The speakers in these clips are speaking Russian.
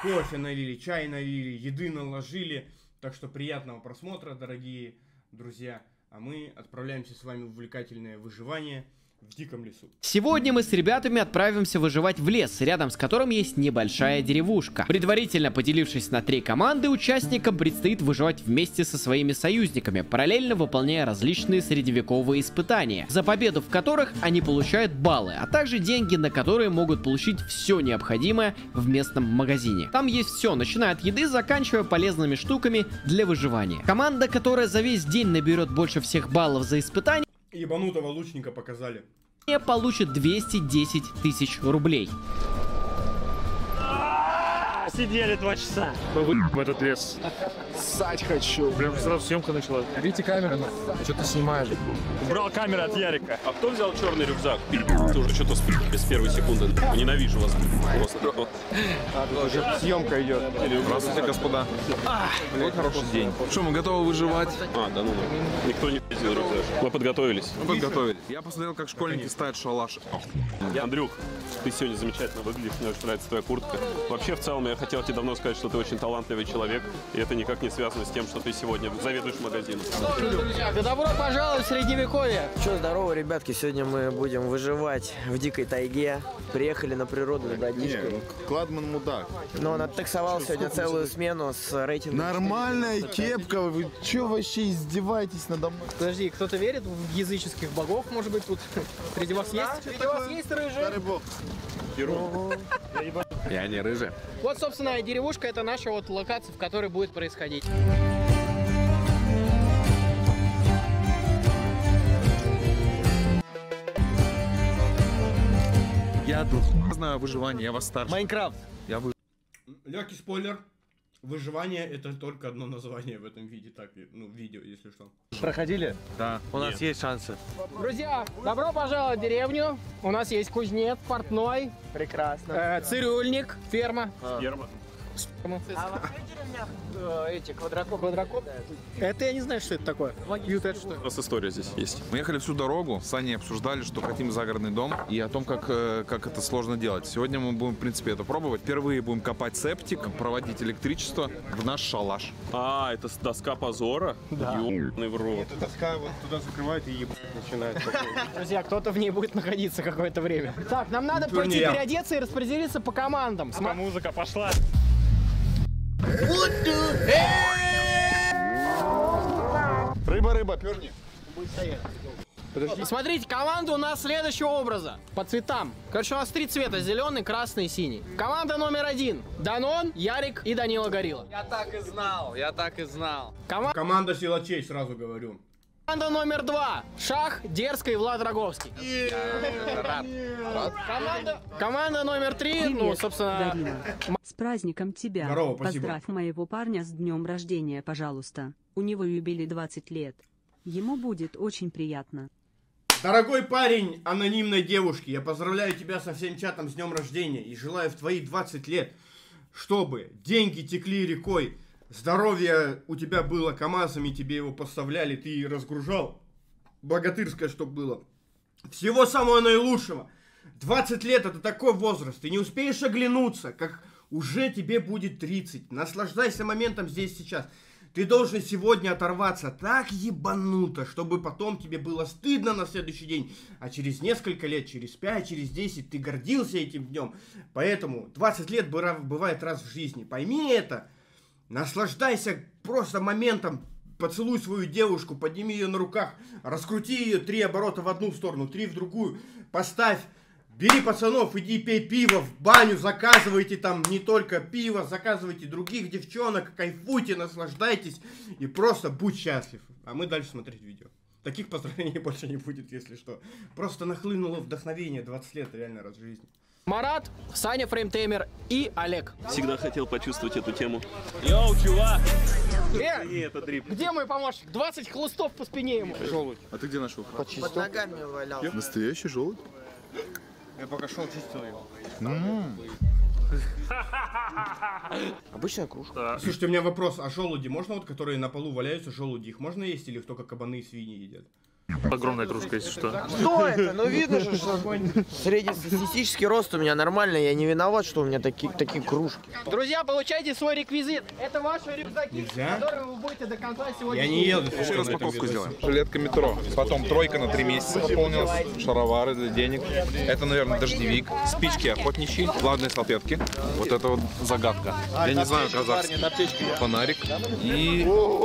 кофе налили, чай налили, еды наложили. Так что приятного просмотра, дорогие друзья. А мы отправляемся с вами в увлекательное выживание в диком лесу. Сегодня мы с ребятами отправимся выживать в лес, рядом с которым есть небольшая деревушка. Предварительно поделившись на 3 команды, участникам предстоит выживать вместе со своими союзниками, параллельно выполняя различные средневековые испытания, за победу в которых они получают баллы, а также деньги, на которые могут получить все необходимое в местном магазине. Там есть все, начиная от еды, заканчивая полезными штуками для выживания. Команда, которая за весь день наберет больше всех баллов за испытания, Ебанутого лучника показали, получит 210 тысяч рублей. Сидели 2 часа. Мы выйдем в этот лес. Ссать хочу. Прям сразу съемка началась. Берите камеру, что ты снимаешь? Убрал камеру от Ярика. А кто взял черный рюкзак? Ты уже что-то спишь без первой секунды. Ненавижу вас. Уже съемка идет. Здравствуйте, господа. Вот хороший день. Что, мы готовы выживать? А, да ну. Никто не взял рюкзак. Мы подготовились. Мы подготовились. Я посмотрел, как школьники ставят шалаш. Андрюх, ты сегодня замечательно выглядишь. Мне очень нравится твоя куртка. Вообще, в целом, я хотел тебе давно сказать, что ты очень талантливый человек. И это никак не связано с тем, что ты сегодня заведуешь магазином. Друзья, добро пожаловать в Средневековье! Что, здорово, ребятки, сегодня мы будем выживать в дикой тайге. Приехали на природу с братишкой. Кладман мудак. Но он оттаксовал сегодня целую смену с рейтингом. Нормальная кепка, вы чё вообще издеваетесь надо мной? Подожди, кто-то верит в языческих богов, может быть, тут среди вас есть? Среди вас есть рыжие? Старый бог. Я не рыжий. Вот, собственно, деревушка — это наша вот локация, в которой будет происходить. Я знаю выживание, я вас старше. Майнкрафт. Легкий спойлер. Выживание — это только одно название в этом виде, так, ну, видео, если что. Проходили? Да. У нас есть шансы. Друзья, добро пожаловать в деревню. У нас есть кузнец, портной, Прекрасно. цирюльник, ферма. Ферма. А вы видели меня эти Квадрокоптер? Это я не знаю, что это такое. Ют, это что? У нас история здесь есть. Мы ехали всю дорогу, с Аней обсуждали, что хотим загородный дом и о том, как это сложно делать. Сегодня мы будем, в принципе, это пробовать. Впервые будем копать септик, проводить электричество в наш шалаш. А, это доска позора? Да. Ёбаный в рот. Эта доска вот туда закрывает и ебать начинает. Друзья, кто-то в ней будет находиться какое-то время. Так, нам надо Теперь пойти не я. переодеться и распределиться по командам. Музыка пошла. Рыба, перни. Смотрите, команда у нас следующего образа. По цветам. Короче, у нас 3 цвета. Зеленый, красный и синий. Команда номер 1. Данон, Ярик и Данила Горилла. Я так и знал. Команда силачей, сразу говорю. Команда номер 2. Шах, Дерзкий и Влад Роговский. Команда номер 3. Ну, собственно... Дарина. С праздником тебя. Здорово, спасибо. Поздравь моего парня с днем рождения, пожалуйста. У него юбилей 20 лет. Ему будет очень приятно. Дорогой парень анонимной девушки, я поздравляю тебя со всем чатом с днем рождения и желаю в твои 20 лет, чтобы деньги текли рекой, здоровье у тебя было КамАЗами, тебе его поставляли, ты разгружал, богатырское, чтобы было. Всего самого наилучшего. 20 лет — это такой возраст, ты не успеешь оглянуться, как уже тебе будет 30. Наслаждайся моментом здесь сейчас. Ты должен сегодня оторваться так ебануто, чтобы потом тебе было стыдно на следующий день. А через несколько лет, через 5, через 10 ты гордился этим днем. Поэтому 20 лет бывает раз в жизни. Пойми это. Наслаждайся просто моментом. Поцелуй свою девушку, подними ее на руках, раскрути ее 3 оборота в одну сторону, 3 в другую. Поставь. Бери пацанов, иди пей пиво в баню, заказывайте там не только пиво, заказывайте других девчонок, кайфуйте, наслаждайтесь и просто будь счастлив. А мы дальше смотреть видео. Таких поздравлений больше не будет, если что. Просто нахлынуло вдохновение, 20 лет реально раз в жизни. Марат, Саня Фреймтеймер и Олег. Всегда хотел почувствовать эту тему. Йоу, чувак! Это дрип. Где мой помощник? 20 хлыстов по спине ему. Желудь. А ты где нашел? Под ногами валялся. Настоящий желудь? Я пока шел, чистил его. Обычная кружка. Слушайте, у меня вопрос, а желуди можно, вот которые на полу валяются, желуди, их можно есть или только кабаны и свиньи едят? Огромная кружка, если что. Что это? Ну видно же, что среднестатистический рост у меня нормальный. Я не виноват, что у меня такие кружки. Друзья, получайте свой реквизит. Это ваши рюкзаки, Нельзя? которые вы будете до конца сегодня. Я не ел. Еще распаковку сделаем. Жилетка метро. Потом тройка на 3 месяца пополнилась. Шаровары для денег. Это, наверное, дождевик. Спички охотничьи. Ладные салфетки. Вот это вот загадка. Я не знаю казахский. Фонарик. И...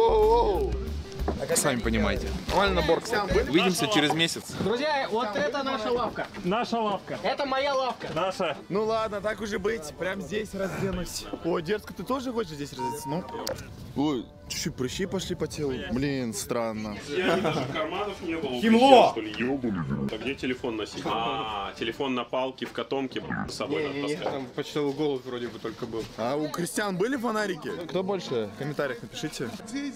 Сами понимаете. Нормальный набор. Увидимся через месяц. Друзья, вот это наша лавка. Наша лавка. Это моя лавка. Наша. Ну ладно, так уже быть. Прям здесь разденусь. О, дерзко, ты тоже хочешь здесь раздеться? Ну. Ой, чуть-чуть прыщи пошли по телу. Блин, странно. Я даже карманов не было. Химло! Что ли? А где телефон носить? А, телефон на палке, в котомке с собой надо таскать. Там почтовый голос вроде бы только был. А у крестьян были фонарики? Кто больше? В комментариях напишите.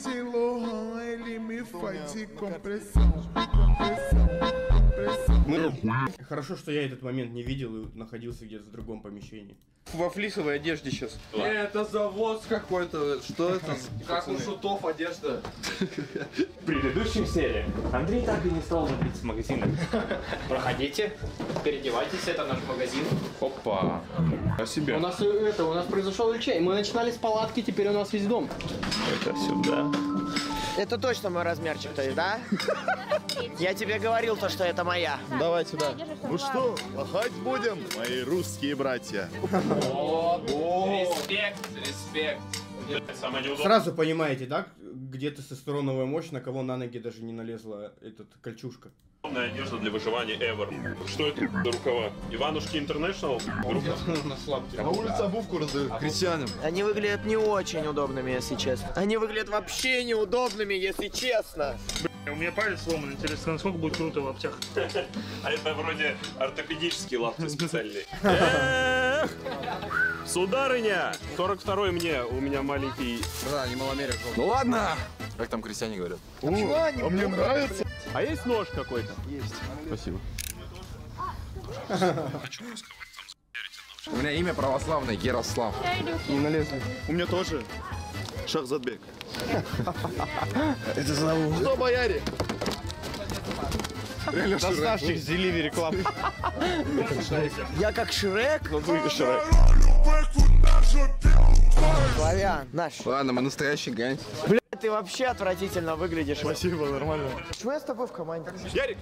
Хорошо, что я этот момент не видел и находился где-то в другом помещении. Во флисовой одежде сейчас. Это завоз какой-то. Что это? Как у шутов одежда. В предыдущем серии Андрей так и не стал владельцем магазина. Проходите, переодевайтесь, это наш магазин. Опа. А себе. У нас произошел чай. Мы начинали с палатки, теперь у нас весь дом. Это сюда. Это точно мой размерчик, то есть, да? Я тебе говорил то, что это моя. Давай сюда. Ну что, махать будем, мои русские братья? Респект, респект. Самое неудобное. Сразу понимаете, да, где тестостероновая мощь, на кого на ноги даже не налезла этот кольчушка. Одежда для выживания ever. Что это за рукава? Иванушки International? На улице обувку раздают крестьянам. Они выглядят не очень удобными, если честно. Они выглядят вообще неудобными, если честно. У меня палец сломан, интересно, насколько будет круто в лаптях. А это вроде ортопедические лапти специальные. Сударыня! 42-й мне, у меня маленький... Да, не маломерие. Ну ладно. Как там крестьяне говорят? А мне нравится. А есть нож какой-то? Есть. Спасибо. У меня имя православное Ярослав. Не налезли. У меня тоже. Шахзадбек. Это зовут. Что, бояре? Доставщик с Delivery Club. Я как Шрек. Ну ты Шрек. Славян, наш. Ладно, мы настоящий гангстер. Бля, ты вообще отвратительно выглядишь. Спасибо, нормально. Почему я с тобой в команде? Ярик!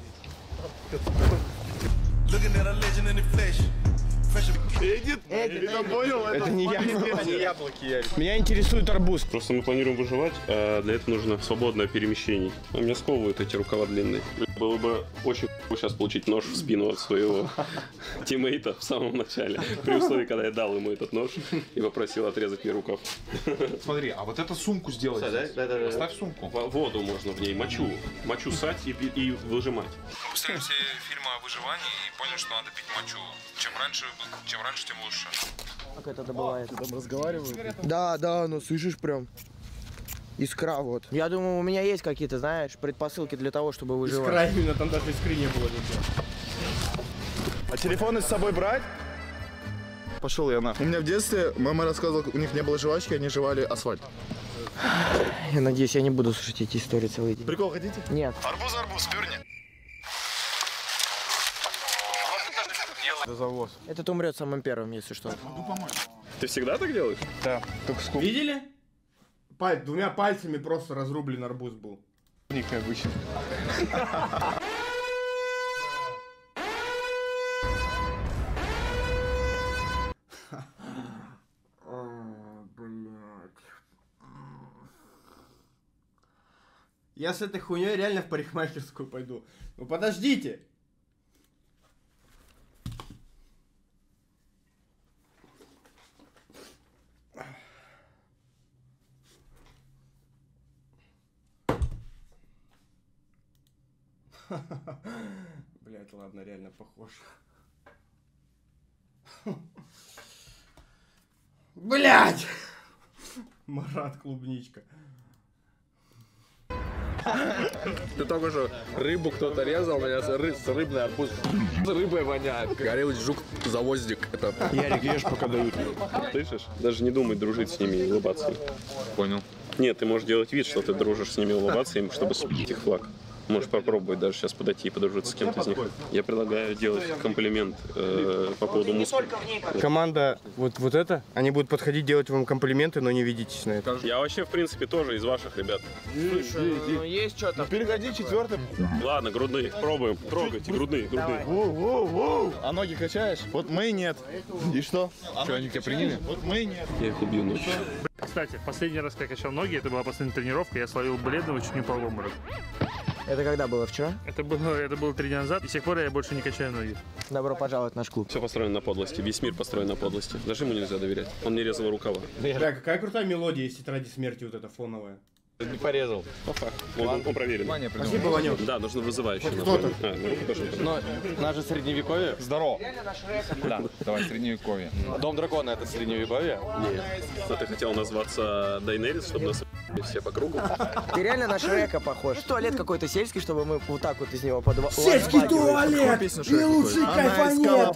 Эдит, ты там понял? Это не яблоки, Ярик. Меня интересует арбуз. Просто мы планируем выживать, а для этого нужно свободное перемещение. А меня сковывают эти рукава длинные. Было бы очень сейчас получить нож в спину от своего тиммейта в самом начале. При условии, когда я дал ему этот нож и попросил отрезать мне рукав. Смотри, а вот эту сумку сделай. Ставь сумку. Воду можно в ней, мочу сать и выжимать. Посмотрели все фильмы о выживании и поняли, что надо пить мочу. Чем раньше, тем лучше. Как это добывает? Там разговаривают. Да, ну слышишь прям. Искра вот. Я думаю, у меня есть какие-то, знаешь, предпосылки для того, чтобы выживать. Искра именно, там даже искры не было нигде. А телефоны с собой брать? Пошел я нахуй. У меня в детстве мама рассказывала, у них не было жвачки, они жевали асфальт. Я надеюсь, я не буду слушать эти истории целый день. Прикол хотите? Нет. Арбуз, перни. Это завоз. Этот умрет самым первым, если что. Ты всегда так делаешь? Да, только сколько. Видели? Двумя пальцами просто разрублен арбуз был. Как обычно. Я с этой хуйней реально в парикмахерскую пойду. Ну подождите! Блять, ладно, реально похож. Блять! Марат Клубничка. Ты только что рыбу кто-то резал, у меня с рыбный арбуз. С рыбой воняет. Горелый жук-завозник. Это... Ярик, ешь, пока дают. Слышишь? Даже не думай дружить с ними и улыбаться. Понял. Нет, ты можешь делать вид, что ты дружишь с ними, улыбаться им, чтобы сбить их флаг. Можешь попробовать даже сейчас подойти и подружиться с кем-то из них. Я предлагаю делать комплимент по поводу мускул. Команда вот это, они будут подходить делать вам комплименты, но не ведитесь на это. Я вообще, в принципе, тоже из ваших ребят. Слушай, ну есть что-то. Переходи четвертым. Ладно, грудные. Пробуем. Трогайте, грудные. А ноги качаешь? Вот мы нет. И что? Что, они тебя приняли? Вот мы нет. Я их убью ночью. Кстати, последний раз, как я качал ноги, это была последняя тренировка, я словил бледного, чуть не упал в обморок. Это когда было? Вчера? Это было 3 дня назад, и с тех пор я больше не качаю ноги. Добро пожаловать в наш клуб. Все построено на подлости. Весь мир построен на подлости. Даже ему нельзя доверять. Он не резал рукава. Бля, какая крутая мелодия есть «Тетради смерти», вот эта фоновая. Не порезал. Он проверен. Спасибо, Ванек. Да, нужно вызывающе. Кто-то. Но наше средневековье. Здорово. Да, давай, средневековье. Дом дракона — это средневековье? Нет. А ты хотел назваться Дайнерис, чтобы нас все по кругу? Ты реально на Шрека похож. Туалет какой-то сельский, чтобы мы вот так вот из него подвали. Сельский туалет! И лучший кайфанет!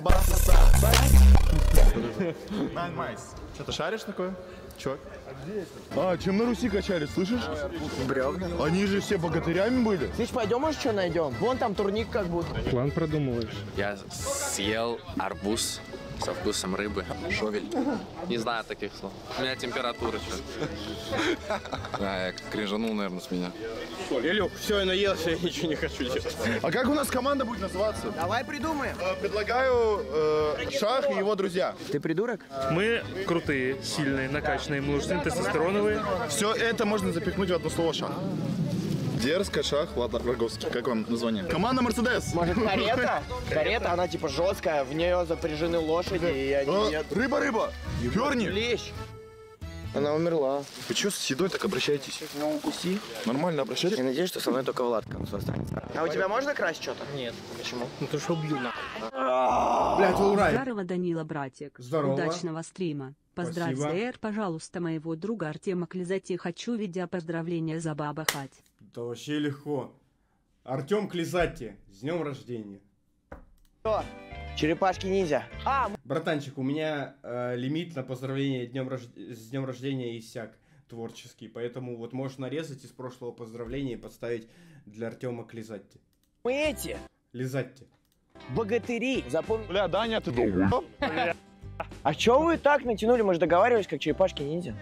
Что, ты шаришь такое? Чё? А, чем на Руси качали, слышишь? Бревна. Они же все богатырями были. Слышь, пойдем, может, что найдем? Вон там турник как будто. План продумываешь. Я съел арбуз со вкусом рыбы. Шовель. Не знаю таких слов. У меня температура что-то. Да, я кринжанул, наверное, с меня. Илюх, все, я наелся, я ничего не хочу делать. А как у нас команда будет называться? Давай придумаем. Предлагаю Шах и его друзья. Ты придурок? Мы крутые, сильные, накачанные, мужчины, тестостероновые. Все это можно запихнуть в одно слово Шах. Дерзко, Шах, Влад Роговский. Как вам название? Команда Мерседес. Может, карета? Карета, она типа жесткая, в нее запряжены лошади, и они... Рыба! Перни! Лещ! Она умерла. Вы что с едой так обращаетесь? Ну, укуси. Нормально обращайтесь? Я надеюсь, что со мной только Влад к концу останется. А у тебя можно красть что-то? Нет. Почему? Ну ты что, убью нахуй. Блядь, урай. Здорово, Данила, братик. Здорово. Удачного стрима. Поздравь Спасибо. ЗР, пожалуйста, моего друга Артема Клизати. Хочу видео поздравления за бабахать. Да вообще легко. Артем Клизати, с днем рождения. Что? Черепашки-ниндзя. Братанчик, у меня лимит на поздравление с днем рождения иссяк творческий, поэтому вот можешь нарезать из прошлого поздравления и подставить для Артема Клизатти. Мы эти, Лизатти. богатыри. Запомни. Бля, Даня, ты долб. А чё вы так натянули? Мы же договаривались, как черепашки-ниндзя.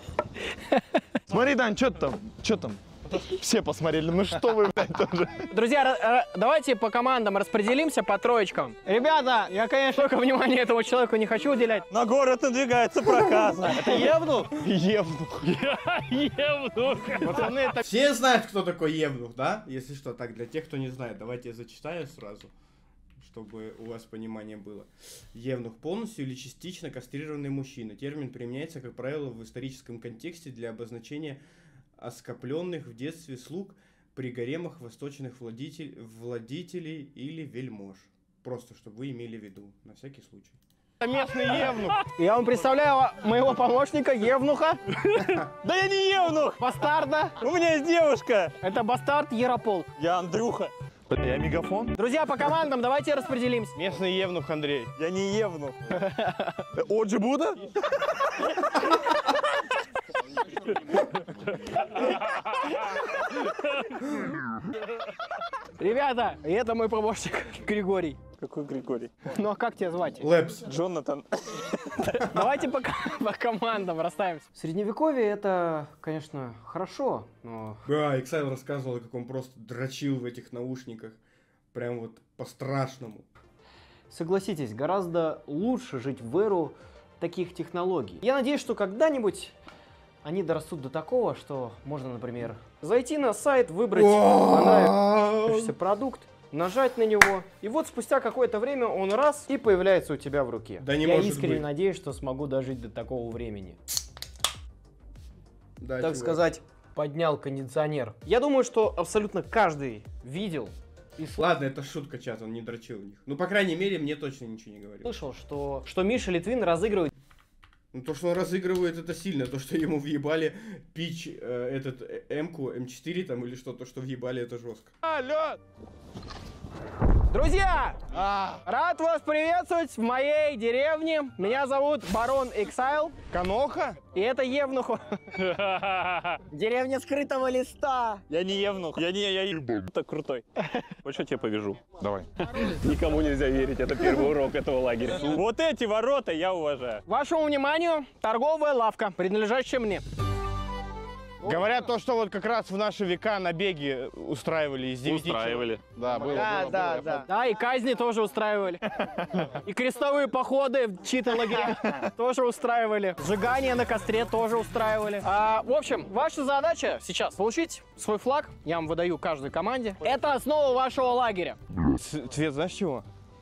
Смотри, Дань, что там? Все посмотрели, ну что вы, блядь, тоже. Друзья, давайте по командам распределимся по троечкам. Ребята, я, конечно, только внимание этому человеку не хочу уделять. На город надвигается проказа. Это Евнух? Евнух. Евнух. Пацаны, это... Все знают, кто такой Евнух, да? Если что, так, для тех, кто не знает, давайте я зачитаю сразу, чтобы у вас понимание было. Евнух — полностью или частично кастрированный мужчина. Термин применяется, как правило, в историческом контексте для обозначения оскопленных в детстве слуг при гаремах восточных владетелей или вельмож. Просто, чтобы вы имели в виду, на всякий случай. Местный Евнух. Я вам представляю моего помощника Евнуха. Да я не Евнух! Бастарда. У меня есть девушка! Это бастард Ярополк. Я Андрюха. Я Мегафон. Друзья, по командам давайте распределимся. Местный Евнух Андрей. Я не Евнух. Оджи Буда? Ребята, и это мой помощник Григорий. Какой Григорий? Ну а как тебя звать? Лэпс. Джонатан. Давайте по командам расставимся. Средневековье это, конечно, хорошо, но... Да, Иксайл рассказывал, как он просто дрочил в этих наушниках. Прям вот по-страшному. Согласитесь, гораздо лучше жить в эру таких технологий. Я надеюсь, что когда-нибудь они дорастут до такого, что можно, например, зайти на сайт, выбрать понравившийся продукт, нажать на него, и вот спустя какое-то время он раз и появляется у тебя в руке. Да не Я может искренне быть. надеюсь, что смогу дожить до такого времени. Да, Так чувак. сказать, поднял кондиционер. Я думаю, что абсолютно каждый видел и Ладно, это шутка, чат, он не дрочил в них. Ну, по крайней мере, мне точно ничего не говорил. слышал, что Миша Литвин разыгрывает. Ну, то, что он разыгрывает, это сильно. То, что ему въебали пич М4 там или что-то, что въебали, это жестко. Алло! Друзья, рад вас приветствовать в моей деревне. Меня зовут Барон Иксайл. Каноха? И это Евнух. Деревня скрытого листа. Я не Евнух. Я так крутой. Вот что я тебе повяжу. Давай. Никому нельзя верить, это первый урок этого лагеря. Вот эти ворота я уважаю. Вашему вниманию торговая лавка, принадлежащая мне. Говорят то, что вот как раз в наши века набеги устраивали из 9 Устраивали. Да, было. Да. Да, и казни тоже устраивали. И крестовые походы в чьи-то лагеря тоже устраивали. Сжигание на костре тоже устраивали. В общем, ваша задача сейчас получить свой флаг. Я вам выдаю каждой команде. Это основа вашего лагеря. Цвет знаешь чего?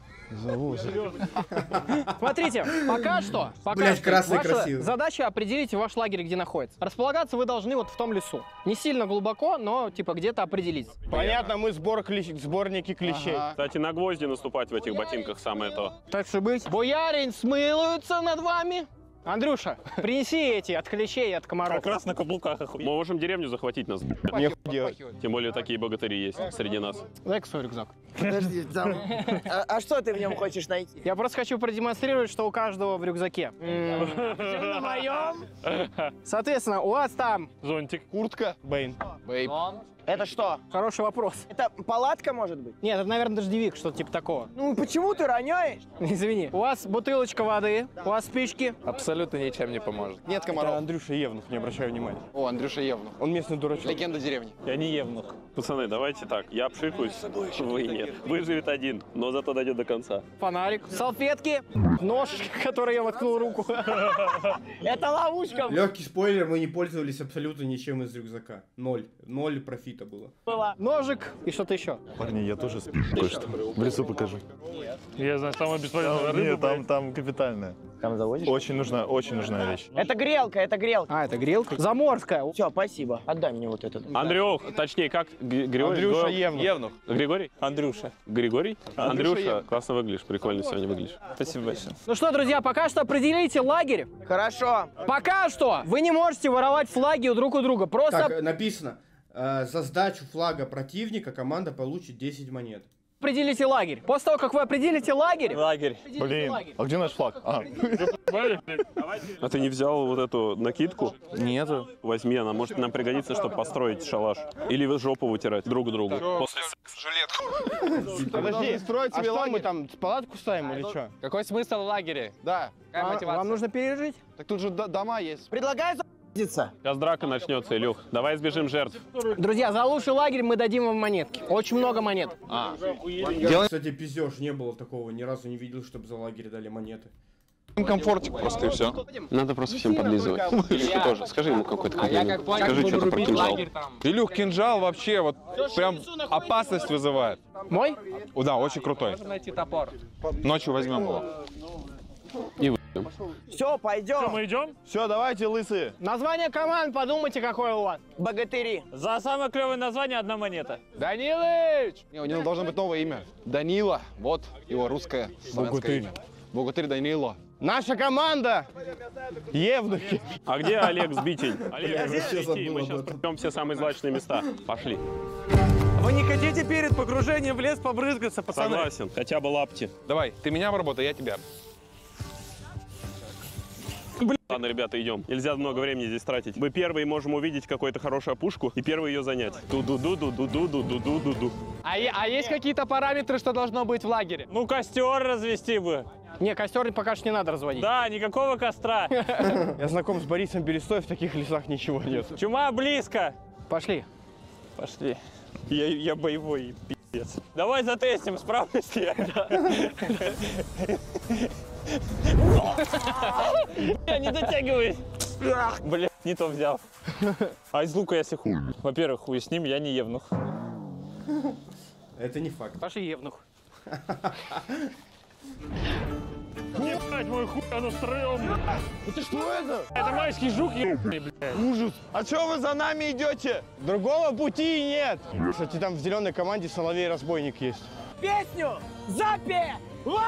Смотрите, пока что Блядь, красный ваша красивый. задача определить ваш лагерь, где находится. Располагаться вы должны вот в том лесу. Не сильно глубоко, но типа где-то определиться. Понятно, мы сборники клещей. Кстати, на гвозди наступать в этих ботинках самое то. Так что быть. Боярин смилуется над вами. Андрюша, принеси эти от клещей и от комаров. Как раз на каблуках охуеть. Мы можем деревню захватить нас. Нехуй делать. Тем более такие богатыри есть среди нас. Дай-ка свой рюкзак. Подожди, там... А что ты в нем хочешь найти? Я просто хочу продемонстрировать, что у каждого в рюкзаке. На моем? Соответственно, у вас там Зонтик. Куртка. Бэйн. Это что? хороший вопрос. Это палатка, может быть? Нет, это, наверное, дождевик, что-то типа такого. Ну почему ты роняешь? Извини. У вас бутылочка воды, у вас спички. Абсолютно ничем не поможет. Нет Это комаров. Андрюша Евнух, не обращаю внимания. О, Андрюша Евнух. Он местный дурачок. Легенда деревни. Я не Евнух. Пацаны, давайте так. Я обшикаюсь, вы нет. Выживет один, но зато дойдет до конца. Фонарик, салфетки, нож, в который я воткнул руку. Это ловушка. Легкий спойлер, мы не пользовались абсолютно ничем из рюкзака. Ноль профита было. Ножик и что-то еще. Парни, я тоже кое-что. В лесу покажу. Я знаю, самая бесполезная рыба. Нет, там капитальная. Там заводишь? Очень нужная вещь. Это грелка, это грелка. А, это грелка? Заморская. Все, спасибо. Отдай мне вот этот. Андрюх, точнее, как Григорий? Андрюша Евнух. Евнух. Григорий? Андрюша. Григорий? Андрюша, классно выглядишь, прикольно сегодня выглядишь. Спасибо большое. Ну что, друзья, пока что определите лагерь. Хорошо. Пока что вы не можете воровать флаги друг у друга. Просто Так, написано, за сдачу флага противника команда получит 10 монет. определите лагерь. После того, как вы определите лагерь... Лагерь. Блин, а где наш флаг? А ты не взял вот эту накидку? Нету. Возьми, она может нам пригодиться, чтобы построить шалаш. Или вы жопу вытирать друг другу. После Жилетку. Подожди, строить себе лагерь? Мы там палатку ставим или что? Какой смысл в лагере? Да. Какая мотивация? Вам нужно пережить. Так тут же дома есть. Предлагаю за***ться. Сейчас драка начнется, Илюх. Давай избежим жертв. Друзья, за лучший лагерь мы дадим вам монетки. Очень много монет. Кстати, пиздеж, не было такого, ни разу не видел, чтобы за лагерь дали монеты. Комфортик просто и все. Надо просто всем подлизывать. Илюха тоже. Скажи ему какой-то комплимент. понял, Скажи что-то про кинжал. Илюх, кинжал вообще вот прям опасность вызывает. Мой? О, да, очень крутой. Найти топор. Ночью возьмем его. И Все, пойдем. Мы идем? Все, давайте, лысые. Название команд подумайте, какое у вас. Богатыри. За самое клевое название 1 монета. Данилыч! Не, у него должно быть новое имя. Данила. Вот его русское славянское имя. Богатырь Данила. Наша команда! Евнухи! А где Олег Сбитень? Олег, мы сейчас пройдем все самые злачные места. Пошли. Вы не хотите перед погружением в лес побрызгаться, пацаны? Согласен. Хотя бы лапти. Давай, ты меня обработай, я тебя. Ладно, ребята, идем. Нельзя много времени здесь тратить. Мы первые можем увидеть какую-то хорошую опушку и первые ее занять. Ду-ду-ду-ду-ду-ду-ду-ду-ду-ду. А есть какие-то параметры, что должно быть в лагере? Ну, костер развести бы. Не, костер пока что не надо разводить. Да, никакого костра. Я знаком с Борисом Берестой, в таких лесах ничего нет. Чума близко. Пошли. Пошли. Я боевой, пиздец. Давай затестим, справлюсь ли я. Я не дотягиваюсь. Бля, не то взял. А из лука если хуй. Во-первых, хуй с ним, я не евнух. Это не факт. Пошли, Евнух. Ебать, мой хуй, оно стрёмно. Это что это? Это майский жук, ебаный, блядь. Ужас. А что вы за нами идете? Другого пути нет. Кстати, там в зеленой команде Соловей-разбойник есть. Песню запевай!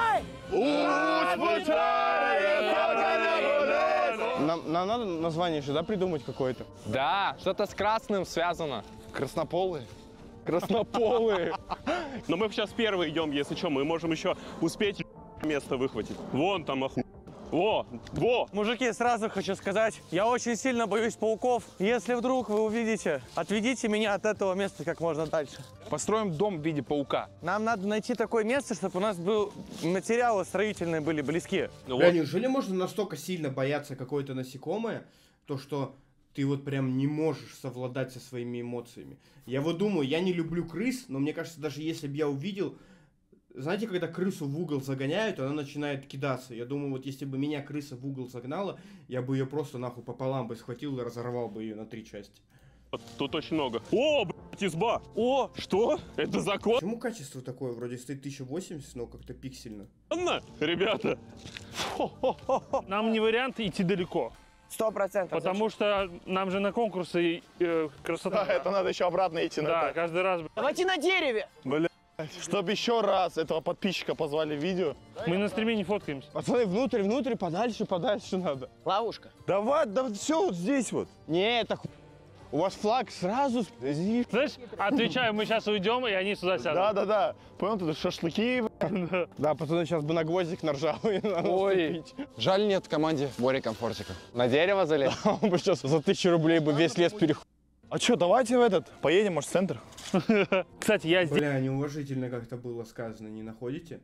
Нам надо название еще, да, придумать какое-то? Да, что-то с красным связано. Краснополые. Краснополые. Но мы сейчас первые идем, если что, мы можем еще успеть место выхватить. Вон там Во! Мужики, сразу хочу сказать, я очень сильно боюсь пауков. Если вдруг вы увидите, отведите меня от этого места как можно дальше. Построим дом в виде паука. Нам надо найти такое место, чтобы у нас материалы строительные были близки. Бля, неужели можно настолько сильно бояться какое-то насекомое, то что ты вот прям не можешь совладать со своими эмоциями? Я вот думаю, я не люблю крыс, но мне кажется, даже если бы я увидел... Знаете, когда крысу в угол загоняют, она начинает кидаться. Я думаю, вот если бы меня крыса в угол загнала, я бы ее просто нахуй пополам бы схватил и разорвал бы ее на 3 части. Тут очень много. О, блядь, изба! О, что? Это закон? Почему качество такое? Вроде стоит 1080, но как-то пиксельно. Ладно, ребята. Нам не вариант идти далеко. 100%. Потому что нам же на конкурсы красота. Да, это надо еще обратно идти. Да, каждый раз. Давайте на дереве! Бля. Чтобы еще раз этого подписчика позвали в видео. Мы на стриме не фоткаемся. Пацаны, внутрь, подальше надо. Ловушка. Давай, да все вот здесь вот. Не, это у вас флаг сразу. Знаешь, отвечаю, мы сейчас уйдем, и они сюда сядут. Да. Понял, тут шашлыки. Да, пацаны, сейчас бы на гвоздик наржал. Ой, жаль нет в команде Бори Комфортика. На дерево залез? Он бы сейчас за 1000 рублей бы весь лес переходил. А что, давайте в этот, поедем, может, в центр? Кстати, я здесь... Бля, неуважительно как-то было сказано, не находите?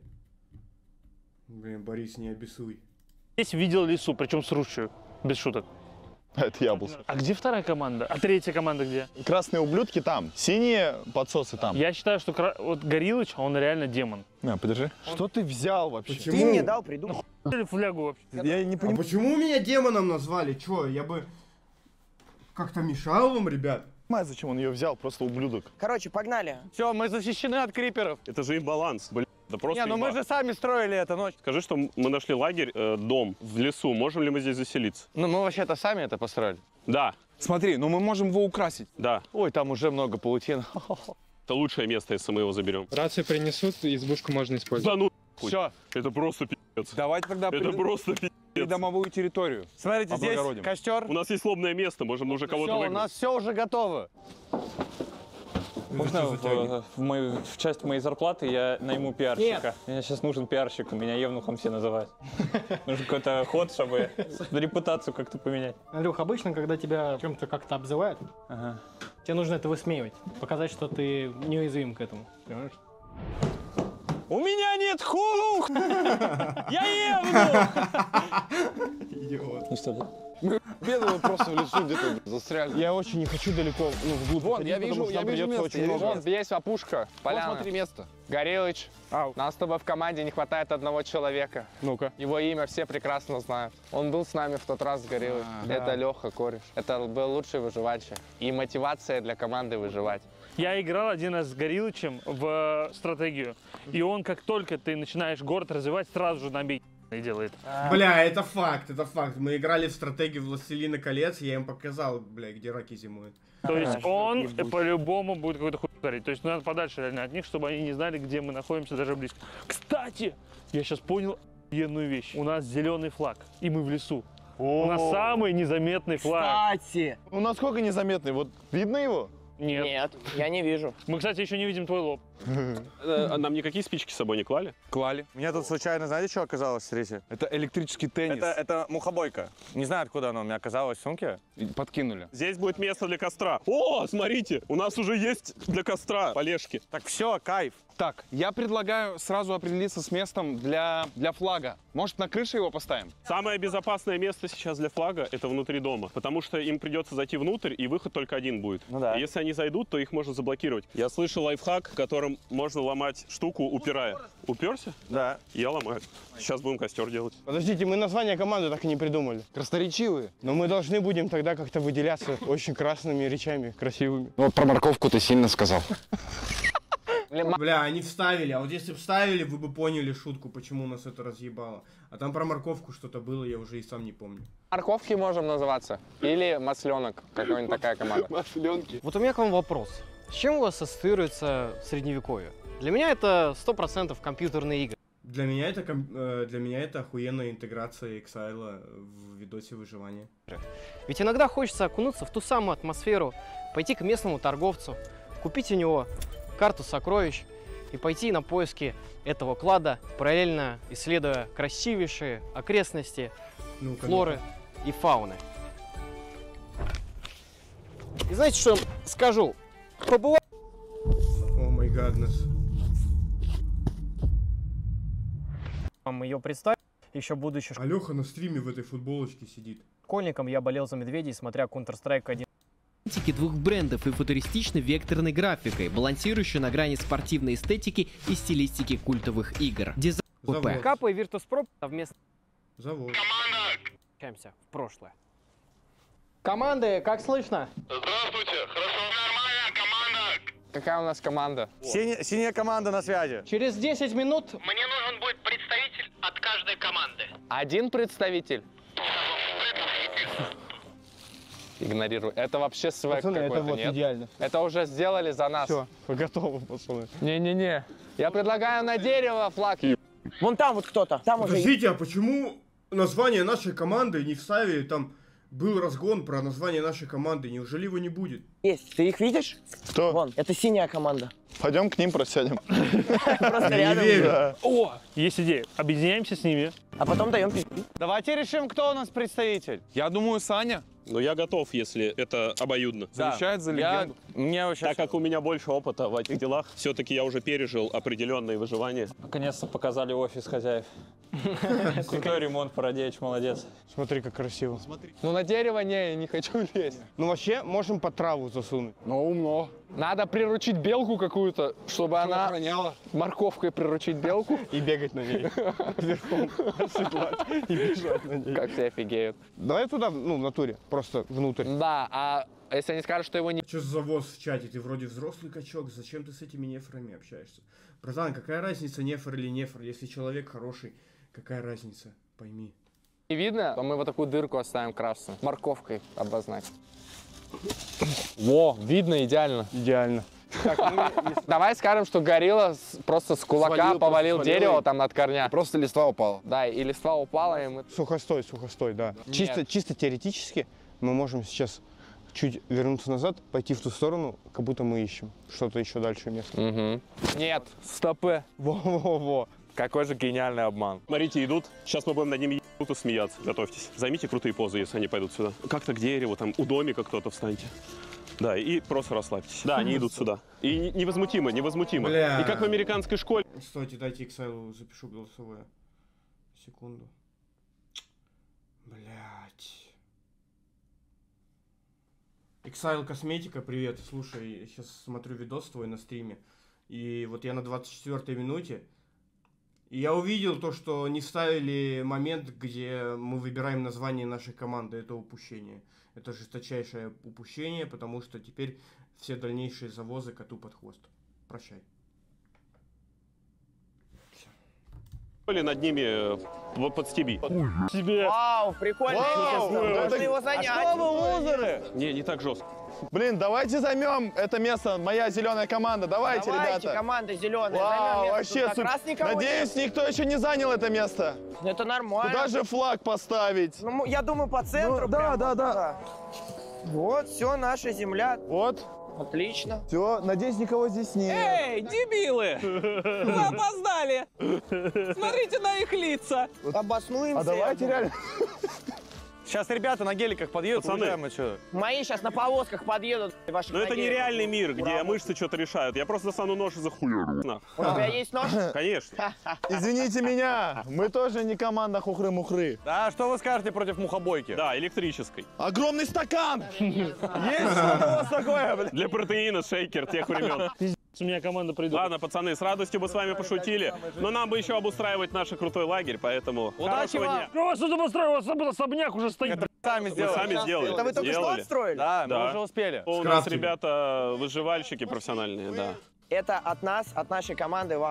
Блин, Борис, не обессуй. Здесь видел лису, причем с ручью, без шуток. Это я был. А где вторая команда? А третья команда где? Красные ублюдки там, синие подсосы там. Я считаю, что вот Горилыч, он реально демон. На, подержи. Что ты взял вообще? Почему? Ты мне дал придумать. Флягу вообще. Я не понимаю. А почему меня демоном назвали? Чё, я бы как-то мешал вам, ребят? Зачем он ее взял, просто ублюдок. Короче, погнали. Все, мы защищены от криперов. Это же имбаланс, блин. Да просто Не, ну мы же сами строили это ночь. Скажи, что мы нашли лагерь, дом в лесу. Можем ли мы здесь заселиться? Ну, мы вообще-то сами это построили. Да. Смотри, ну мы можем его украсить. Да. Ой, там уже много паутин. Это лучшее место, если мы его заберем. Рацию принесут, избушку можно использовать. Да ну, все. Это просто пи***ц. Давайте тогда Это просто пи***ц. домовую территорию. Смотрите, здесь костер. У нас есть лобное место, можем уже кого-то Все, у выгнать. нас все уже готово. Можно в часть моей зарплаты я найму пиарщика? Нет. Мне сейчас нужен пиарщик, меня евнухом все называют. Нужен какой-то ход, чтобы репутацию как-то поменять. Андрюх, обычно, когда тебя чем-то как-то обзывают, тебе нужно это высмеивать, показать, что ты неуязвим к этому, понимаешь? У меня нет хух! Я евнух! Идиот. Ну что ты? Бедного просто в лесу где-то застряли. Я очень не хочу далеко, вглубь Вон, ходить, я вижу место. очень много. Вон, есть опушка, поляна. Вот смотри место. Горилыч, нас с тобой в команде не хватает одного человека. Ну-ка. Его имя все прекрасно знают. Он был с нами в тот раз с Горилыч. Это Леха, кореш. Это был лучший выживальщик. И мотивация для команды выживать. Я играл один раз с Горилычем в стратегию. И он, как только ты начинаешь город развивать, сразу же набей делает. Бля, это факт, это факт. Мы играли в стратегию «Властелина колец», я им показал, бля, где раки зимуют. То есть он по-любому будет какой-то хуй творить. То есть надо подальше реально от них, чтобы они не знали, где мы находимся, даже близко. Кстати, я сейчас понял охуенную вещь. У нас зеленый флаг, и мы в лесу. У нас самый незаметный флаг. Кстати! Ну насколько незаметный? Вот видно его? Нет. Нет, я не вижу. Мы, кстати, еще не видим твой лоб. Нам никакие спички с собой не клали? Клали. У меня тут случайно, знаете, что оказалось, смотрите? Это электрический теннис. Это мухобойка. Не знаю, откуда она у меня оказалась в сумке. И подкинули. Здесь будет место для костра. О, смотрите, у нас уже есть для костра полежки. Так все, кайф. Так, я предлагаю сразу определиться с местом для флага. Может, на крыше его поставим? Самое безопасное место сейчас для флага — это внутри дома, потому что им придется зайти внутрь, и выход только один будет. Ну да. И если они зайдут, то их можно заблокировать. Я слышал лайфхак, которым можно ломать штуку, упирая. Уперся? Да. Я ломаю. Сейчас будем костер делать. Подождите, мы название команды так и не придумали. Красноречивые. Но мы должны будем тогда как-то выделяться очень красными речами, красивыми. Ну вот про морковку ты сильно сказал. Бля, они вставили, а вот если бы вставили, вы бы поняли шутку, почему нас это разъебало. А там про морковку что-то было, я уже и сам не помню. Морковки можем называться. Или масленок. Какая-нибудь такая команда. Масленки. Вот у меня к вам вопрос. С чем у вас ассоциируется средневековье? Для меня это 100% компьютерные игры. Для меня это охуенная интеграция Exile в видосе выживания. Ведь иногда хочется окунуться в ту самую атмосферу, пойти к местному торговцу, купить у него карту сокровищ и пойти на поиски этого клада, параллельно исследуя красивейшие окрестности флоры и фауны. И знаете, что я вам скажу? Побывать... О май гаднес. Вам ее представить, еще будучи Алёха на стриме в этой футболочке сидит. школьником, я болел за медведей, смотря Counter-Strike 1. Двух брендов и футуристичной векторной графикой, балансирующей на грани спортивной эстетики и стилистики культовых игр. Дизайн Капа и Virtus.pro совместно. Завод. В прошлое. Команды, как слышно? Здравствуйте, хорошо, нормально, команда. Какая у нас команда? Синяя команда на связи. Через 10 минут... Мне нужен будет представитель от каждой команды. Один представитель? Игнорирую. Это вообще свэк какой-то, вот нет? идеально. Это уже сделали за нас. Все, вы готовы, пацаны. Не-не-не. Я предлагаю на дерево флаг. Вон там вот кто-то. Там уже... Подождите, а почему название нашей команды не вставили? Там был разгон про название нашей команды. Неужели его не будет? Есть. Ты их видишь? Кто? Вон, это синяя команда. Пойдем к ним просядем. Просто Не рядом. верю. О, есть идея. Объединяемся с ними. А потом даем пизду. Давайте решим, кто у нас представитель. Я думаю, Саня. Но я готов, если это обоюдно. Завещает за легенду. Мне вообще... Так как у меня больше опыта в этих делах, все-таки я уже пережил определенные выживания. Наконец-то показали офис хозяев. Крутой ремонт, Парадеич, молодец. Смотри, как красиво. Ну на дерево не хочу лезть. Ну вообще, можем под траву засунуть. Ну умно. Надо приручить белку какую-то, чтобы она охраняла. Морковкой приручить белку. И бегать на ней. Верхом оседлать и бежать на ней. Как все офигеют. Давай туда, ну, в натуре, просто внутрь. Да, а если они скажут, что его не... Что за завоз в чате? Ты вроде взрослый качок, зачем ты с этими нефрами общаешься? Братан, какая разница, нефр или нефр? Если человек хороший, какая разница? Пойми. Не видно, то мы вот такую дырку оставим красную. Морковкой обозначим. Во, видно идеально. Идеально. Давай скажем, что горилла просто с кулака повалил дерево там над корня. Просто листва упала. Да, и листва упала, и мы... Сухостой, да. Чисто теоретически мы можем сейчас чуть вернуться назад, пойти в ту сторону, как будто мы ищем что-то еще дальше место. Угу. Нет. Стопы. Во-во-во. Какой же гениальный обман. Смотрите, идут. Сейчас мы будем над ними ебут смеяться. Готовьтесь. Займите крутые позы, если они пойдут сюда. Как-то к дереву, там, у домика кто-то встаньте. Да, и просто расслабьтесь. Да, они идут сюда. И невозмутимо. Бля. И как в американской школе. Стойте, дайте Иксайлу запишу голосовое. Секунду. Блять. Иксайл Косметика, привет. Слушай, сейчас смотрю видос твой на стриме. И вот я на 24-й минуте. И я увидел то, что не вставили момент, где мы выбираем название нашей команды. Это упущение. Это жесточайшее упущение, потому что теперь все дальнейшие завозы коту под хвост. Прощай. Над ними подстеби. Тебе. Вау, прикольно. Можно его занять. А что вы лузеры? Не так жестко. Блин, давайте займем это место, моя зеленая команда. Давайте, ребята. Команда зеленая. Вау, вообще как раз никого надеюсь, нет. никто еще не занял это место. Это нормально. Куда же флаг поставить? Ну, я думаю, по центру. Ну, да. Вот, все, наша земля. Вот. Отлично. Все, надеюсь, никого здесь нет. Эй, дебилы! Вы опоздали! Смотрите на их лица! Обоснуемся. А давайте реально... Сейчас ребята на геликах подъедут, Пацаны. Мои сейчас на повозках подъедут. Но это нереальный мир, где мышцы что-то решают. Я просто достану нож и захуярю. У тебя есть нож? Конечно. Извините меня, мы тоже не команда хухры-мухры. Да, что вы скажете против мухобойки? Да, электрической. Огромный стакан! Есть что-то у вас такое, блядь? Для протеина шейкер тех времен. У меня команда придет. Ладно, пацаны, с радостью бы с вами пошутили, но нам бы еще обустраивать наш крутой лагерь, поэтому Удачи хорошего вам! дня. У вас тут обустраивать, особняк уже стоит. Это сами сделали. Сами сделали. Это вы только что отстроили? Да, мы уже успели. У нас ребята выживальщики профессиональные, да. Это от нас, от нашей команды вам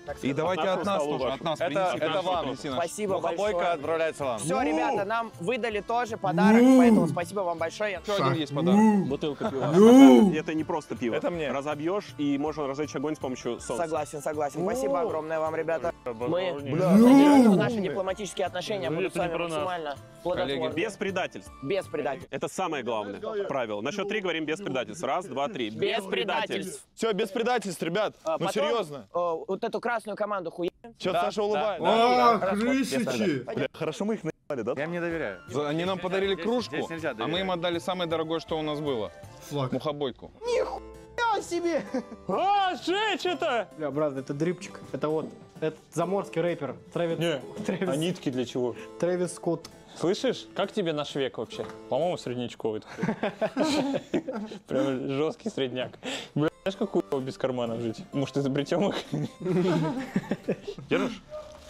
И давайте от нас тоже, от нас принесите. Это вам, неси наш. Спасибо Мухобойка большое. отправляется вам. Все, ребята, нам выдали тоже подарок, поэтому спасибо вам большое. Еще один есть подарок. Бутылка пива. Это не просто пиво. Это мне. Разобьешь, и можно разжечь огонь с помощью солнца. Согласен. Спасибо огромное вам, ребята. Мы Бля. надеемся, что наши дипломатические отношения будут с это не вами про нас. максимально плодотворны. Без предательств. Без предательств. Это самое главное правило. На счет 3 говорим без предательств. Раз, два, три. Без предательств. Все, без предательств, ребят. Ну Потом, серьезно. вот эту красную команду хуя. Что-то Саша улыбается. О, крысичи! Бля, хорошо мы их наебали, да? Я им не доверяю. Они нам подарили кружку, Здесь нельзя а мы доверять. им отдали самое дорогое, что у нас было. Флаг. Мухобойку. Нихуя себе! А, жечь это! Бля, брат, это дрипчик. Это вот, это заморский рэпер. Не, Трэвис, а нитки для чего? Трэвис Скотт. Слышишь, как тебе наш век вообще? По-моему, среднячковый такой. Прям жесткий средняк. Бля, знаешь, как хуево без карманов жить? Может, изобретем их? Держишь?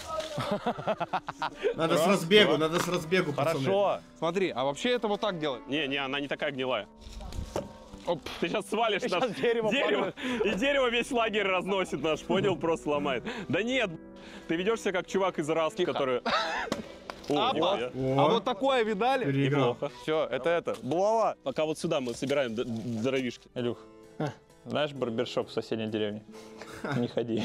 Надо с разбегу, пацаны. Хорошо. Смотри, а вообще это вот так делать. Не, она не такая гнилая. Оп. Ты сейчас свалишь нас. Сейчас дерево И дерево весь лагерь разносит наш, понял? Просто ломает. Да нет, ты ведешь себя как чувак из Раст, который... О, нихуя. А вот такое видали? Переиграл. Неплохо. Все, это. Булава. Пока вот сюда мы собираем дровишки. Илюх, знаешь барбершоп в соседней деревне? Не ходи.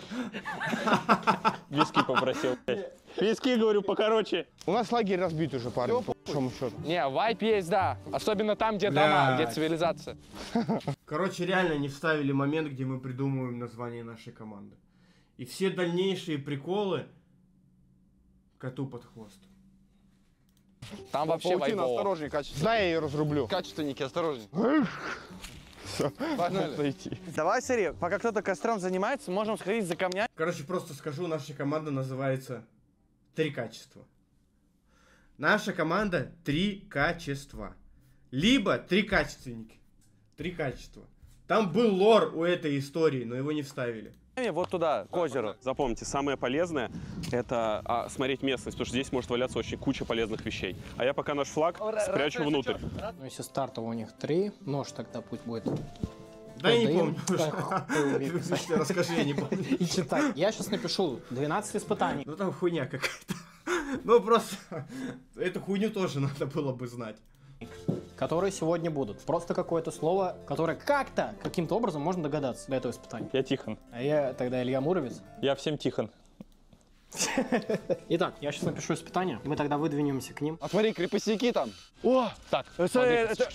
Виски попросил. блядь. Виски, говорю, покороче. У нас лагерь разбит уже, парни, по большому счету. Не, вайп есть, да. Особенно там, где Блядь. дома, где цивилизация. Короче, реально не вставили момент, где мы придумываем название нашей команды. И все дальнейшие приколы коту под хвост. Там вообще Паутина, вайпово. осторожней, качество. Знаю, я ее разрублю. Качественники, осторожней. Все, Погнали. идти. Давай, смотри, пока кто-то костром занимается, можем сходить за камнями. Короче, просто скажу, наша команда называется «Три качества». Наша команда «Три качества». Либо «Три качественники». Три качества. Там был лор у этой истории, но его не вставили. Вот туда, к озеру. Запомните, самое полезное — это смотреть местность, потому что здесь может валяться очень куча полезных вещей. А я пока наш флаг спрячу внутрь. Ну, если стартово у них 3, нож тогда пусть будет. Да я не Продаем. помню уже. Расскажи, я не помню. И читать. Я сейчас напишу 12 испытаний. Ну там хуйня какая-то. Ну просто эту хуйню тоже надо было бы знать. Которые сегодня будут. Просто какое-то слово, которое как-то, каким-то образом можно догадаться до этого испытания. Я Тихон. А я тогда Илья Муромец. Я всем Тихон. Итак, я сейчас напишу испытание, и мы тогда выдвинемся к ним. А смотри, крепостники там. О, Так, это...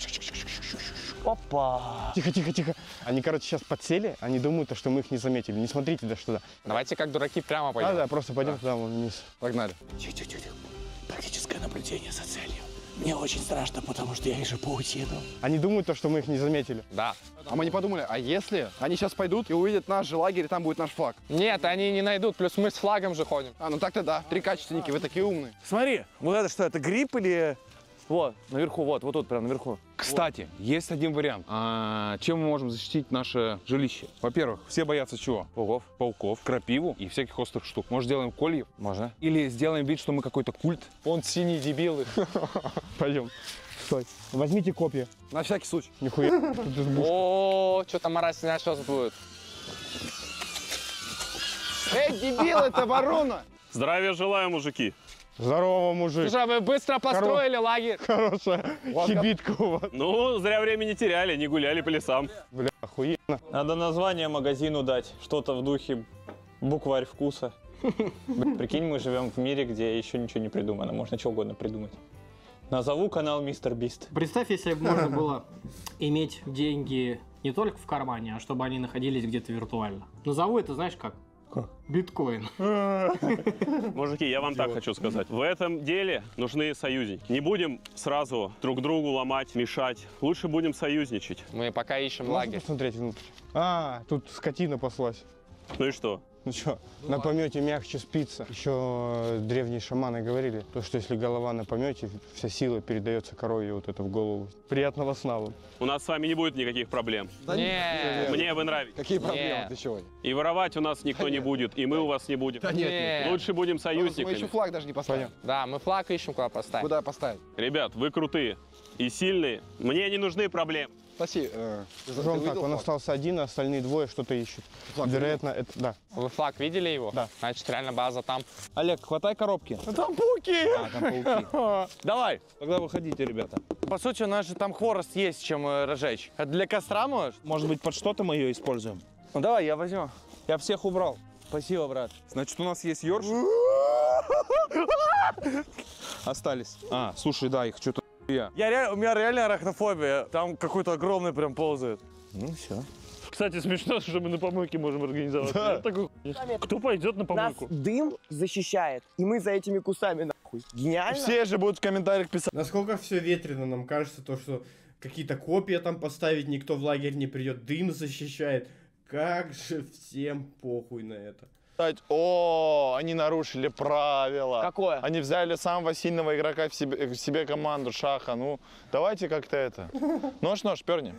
Опа. Тихо. Они, короче, сейчас подсели, они думают, что мы их не заметили. Не смотрите даже туда. Давайте как дураки прямо пойдем. Да, просто пойдем туда, вон вниз. Погнали. Тактическое наблюдение за целью. Мне очень страшно, потому что я вижу паутину. Они думают, что мы их не заметили. Да. А мы не подумали, а если они сейчас пойдут и увидят наш же лагерь, и там будет наш флаг? Нет, они не найдут, плюс мы с флагом же ходим. А, ну так-то да. Три качественники, вы такие умные. Смотри, вот это что, это гриб или... Вот, наверху, вот тут прям наверху. Кстати, есть один вариант. Чем мы можем защитить наше жилище? Во-первых, все боятся чего? Пауков, крапиву и всяких острых штук. Может, сделаем кольев? Можно. Или сделаем вид, что мы какой-то культ? Он синий дебилы. Пойдем. Стой. Возьмите копья. На всякий случай. Нихуя. О, что-то мразь сейчас будет. Эй, дебил, это ворона! Здравия желаю, мужики. Здорово, мужик. Слушай, вы быстро построили лагерь. Хорошая хибитка у вас. Ну, зря времени теряли, не гуляли по лесам. Бля, охуенно. Надо название магазину дать. Что-то в духе букварь вкуса. Блин, прикинь, мы живем в мире, где еще ничего не придумано. Можно что угодно придумать. Назову канал Мистер Бист. Представь, если бы можно было иметь деньги не только в кармане, а чтобы они находились где-то виртуально. Назову это, знаешь как? Биткоин. Мужики, я вам так хочу сказать. В этом деле нужны союзники. Не будем сразу друг другу ломать, мешать. Лучше будем союзничать. Мы пока ищем Можно лагерь. посмотреть внутрь? А, тут скотина паслась. Ну и что? Ну что, на помете мягче спится. Еще древние шаманы говорили, то, что если голова на помете, вся сила передается корове вот это в голову. Приятного сна вам. У нас с вами не будет никаких проблем. Да нет. Мне вы нравитесь. Какие проблемы? Нет. Ты чего? И воровать у нас никто не будет, и мы у вас не будем. Да нет. Лучше будем Мы союзниками. еще флаг даже не поставим. Да, мы флаг ищем, куда поставить. Куда поставить? Ребят, вы крутые и сильные. Мне не нужны проблемы. Спасибо. Так, он остался один, а остальные двое что-то ищут. Вероятно, это да. Вы флаг видели его? Да. Значит, реально база там. Олег, хватай коробки. Там пауки! А, там пауки. Давай. Тогда выходите, ребята. По сути, у нас же там хворост есть, чем разжечь. Это для костра, может? Может быть, под что-то мы ее используем? Ну давай, я возьму. Я всех убрал. Спасибо, брат. Значит, у нас есть ёршик. Остались. А, слушай, да, их что-то у меня реально арахнофобия. Там какой-то огромный прям ползает. Ну все. Кстати, смешно, что мы на помойке можем организовать. Да. Кто пойдет на помойку? Нас дым защищает, и мы за этими кустами нахуй. Гениально. Все же будут в комментариях писать. Насколько все ветрено, нам кажется, то, что какие-то копья там поставить, никто в лагерь не придет, дым защищает. Как же всем похуй на это. О, они нарушили правила. Какое? Они взяли самого сильного игрока в себе команду, Шаха. Ну, давайте как-то это. Нож, перни.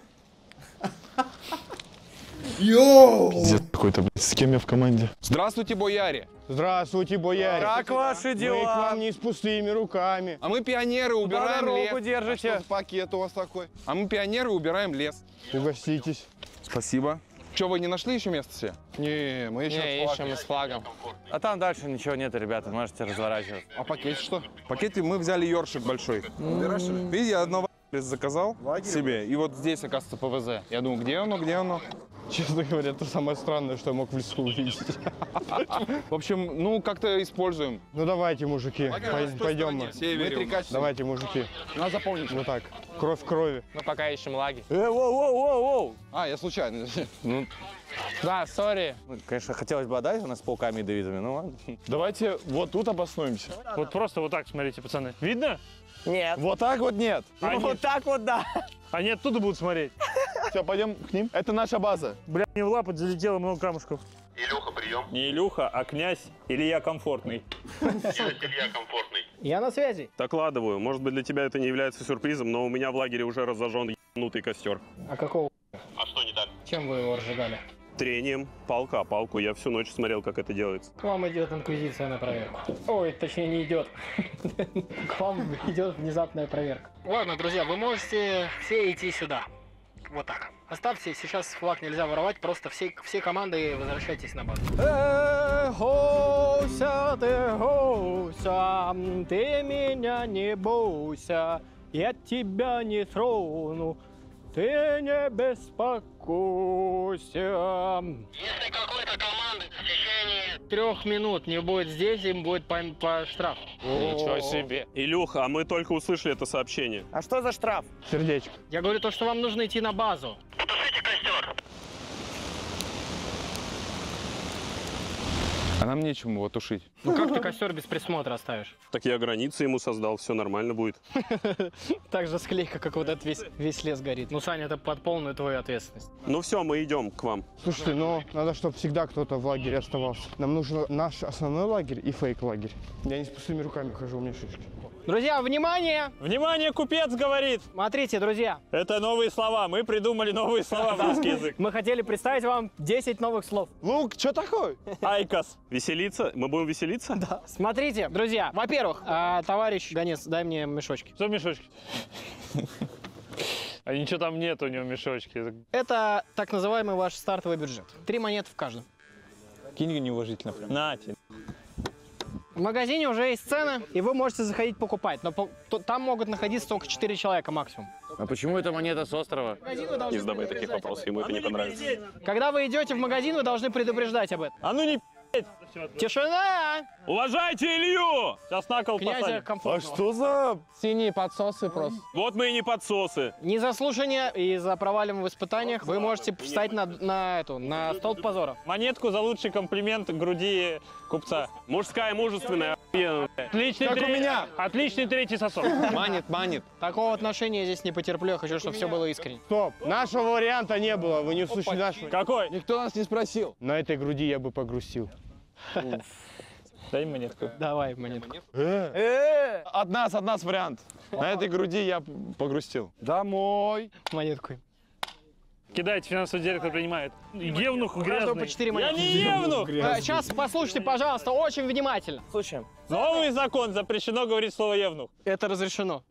Йоу! Пиздец какой-то, блядь. С кем я в команде? Здравствуйте, бояре! Здравствуйте, бояре! Как ваши дела? Мы к вам не с пустыми руками. А мы пионеры, убираем лес. держите. А что за пакет у вас такой? А мы пионеры, убираем лес. Угоститесь. Спасибо. Что, вы не нашли еще место себе? Не, мы еще ищем с флагом. А там дальше ничего нет, ребята, можете разворачивать. А пакет что? В пакете мы взяли ёршик большой. Видите, я одного заказал себе, и вот здесь, оказывается, ПВЗ. Я думаю, где оно? Честно говоря, это самое странное, что я мог в лесу увидеть. В общем, ну, как-то используем. Ну давайте, мужики, пойдем мы. Давайте, мужики. Надо запомнить. Ну так, кровь в крови. Мы пока ищем лаги. Воу. А, я случайно. Ну, да, сори. Конечно, хотелось бы отдать, у нас с пауками ядовитыми, ну ладно. Давайте вот тут обоснуемся. Вот просто вот так смотрите, пацаны. Видно? Нет. Вот так вот нет. Вот так вот, да. Они оттуда будут смотреть. Все, пойдем к ним. Это наша база. Бля, мне в лапу залетело много камушков. Илюха, прием. Не Илюха, а князь Илья Комфортный. Илья Комфортный. Я на связи. Докладываю. Может быть, для тебя это не является сюрпризом, но у меня в лагере уже разожжен ебанутый костер. А какого? А что не так? Чем вы его разжигали? Трением, палка о палку. Я всю ночь смотрел, как это делается. К вам идет инквизиция на проверку. Ой, точнее не идет. К вам идет внезапная проверка. Ладно, друзья, вы можете все идти сюда. Вот так. Оставьте, сейчас флаг нельзя воровать, просто все команды возвращайтесь на базу. Гося, ты меня не бойся, я тебя не трону. Ты не беспокойся. Если какой-то команды в течение 3 минут не будет здесь, им будет по штрафу. Ничего себе. Илюха, а мы только услышали это сообщение. А что за штраф? Сердечко. Я говорю то, что вам нужно идти на базу. потушите костер. а нам нечем его тушить. Ну как ты костер без присмотра оставишь? Так я границы ему создал, все нормально будет. Так же склейка, как вот этот весь лес горит. Ну, Саня, это под полную твою ответственность. Ну все, мы идем к вам. Слушайте, ну надо, чтобы всегда кто-то в лагере оставался. Нам нужен наш основной лагерь и фейк-лагерь. Я не с пустыми руками хожу, у меня шишки. Друзья, внимание! Внимание, купец говорит! Смотрите, друзья. Это новые слова. Мы придумали новые слова в русский язык. Мы хотели представить вам 10 новых слов. Лук, что такое? Айкос. Веселиться? Мы будем веселиться? Да. Смотрите, друзья. Во-первых, товарищ гонец, дай мне мешочки. Что в мешочке? А ничего там нет у него в мешочке. Это так называемый ваш стартовый бюджет. 3 монеты в каждом. Кинь неуважительно прям. Нате. В магазине уже есть цены, и вы можете заходить покупать, но там могут находиться только 4 человека максимум. А почему это монета с острова? Не задавай таких вопросов, ему это не понравится. Когда вы идете в магазин, вы должны предупреждать об этом. А ну не Тишина! Уважайте Илью! Сейчас на кол Князя посадим. комфортного. А что за... Синие подсосы просто. Вот мы и не подсосы. Не за слушание и за провалом в испытаниях вы можете встать на столб позора. Монетку за лучший комплимент груди купца. Мужская, мужественная, охуенно. Отличный Как у меня. Отличный третий сосок. Манит. Такого отношения я здесь не потерплю, я хочу, чтобы все было искренне. Стоп, нашего варианта не было, вы не услышали нашего. Какой? Никто нас не спросил. На этой груди я бы погрустил. Дай монетку. Давай монетку. От нас вариант. На этой груди я погрустил. Домой. Монетку. Кидайте, финансовый директор принимает. Евнух У каждого грязный. по 4 Я монеты. не евнух! Сейчас послушайте, пожалуйста, очень внимательно. Слушаем. Новый закон, запрещено говорить слово евнух. Это разрешено.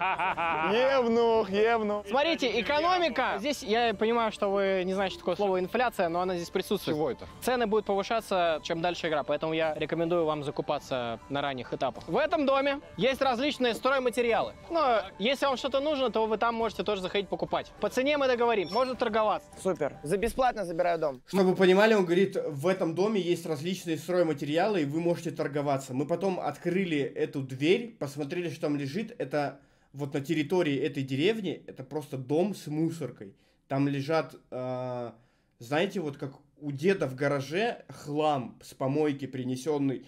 Евнух, евнух. Смотрите, экономика. Здесь я понимаю, что вы не знаете, что такое слово инфляция, но она здесь присутствует. Чего это? Цены будут повышаться, чем дальше игра, поэтому я рекомендую вам закупаться на ранних этапах. В этом доме есть различные стройматериалы. Но если вам что-то нужно, то вы там можете тоже заходить покупать. По цене мы договоримся, можно торговаться. Супер. За бесплатно забираю дом. Чтобы вы понимали, он говорит, в этом доме есть различные стройматериалы, и вы можете торговаться. Мы потом открыли эту дверь, посмотрели, что там лежит. Это вот на территории этой деревни, это просто дом с мусоркой. Там лежат, знаете, вот как у деда в гараже хлам с помойки, принесенный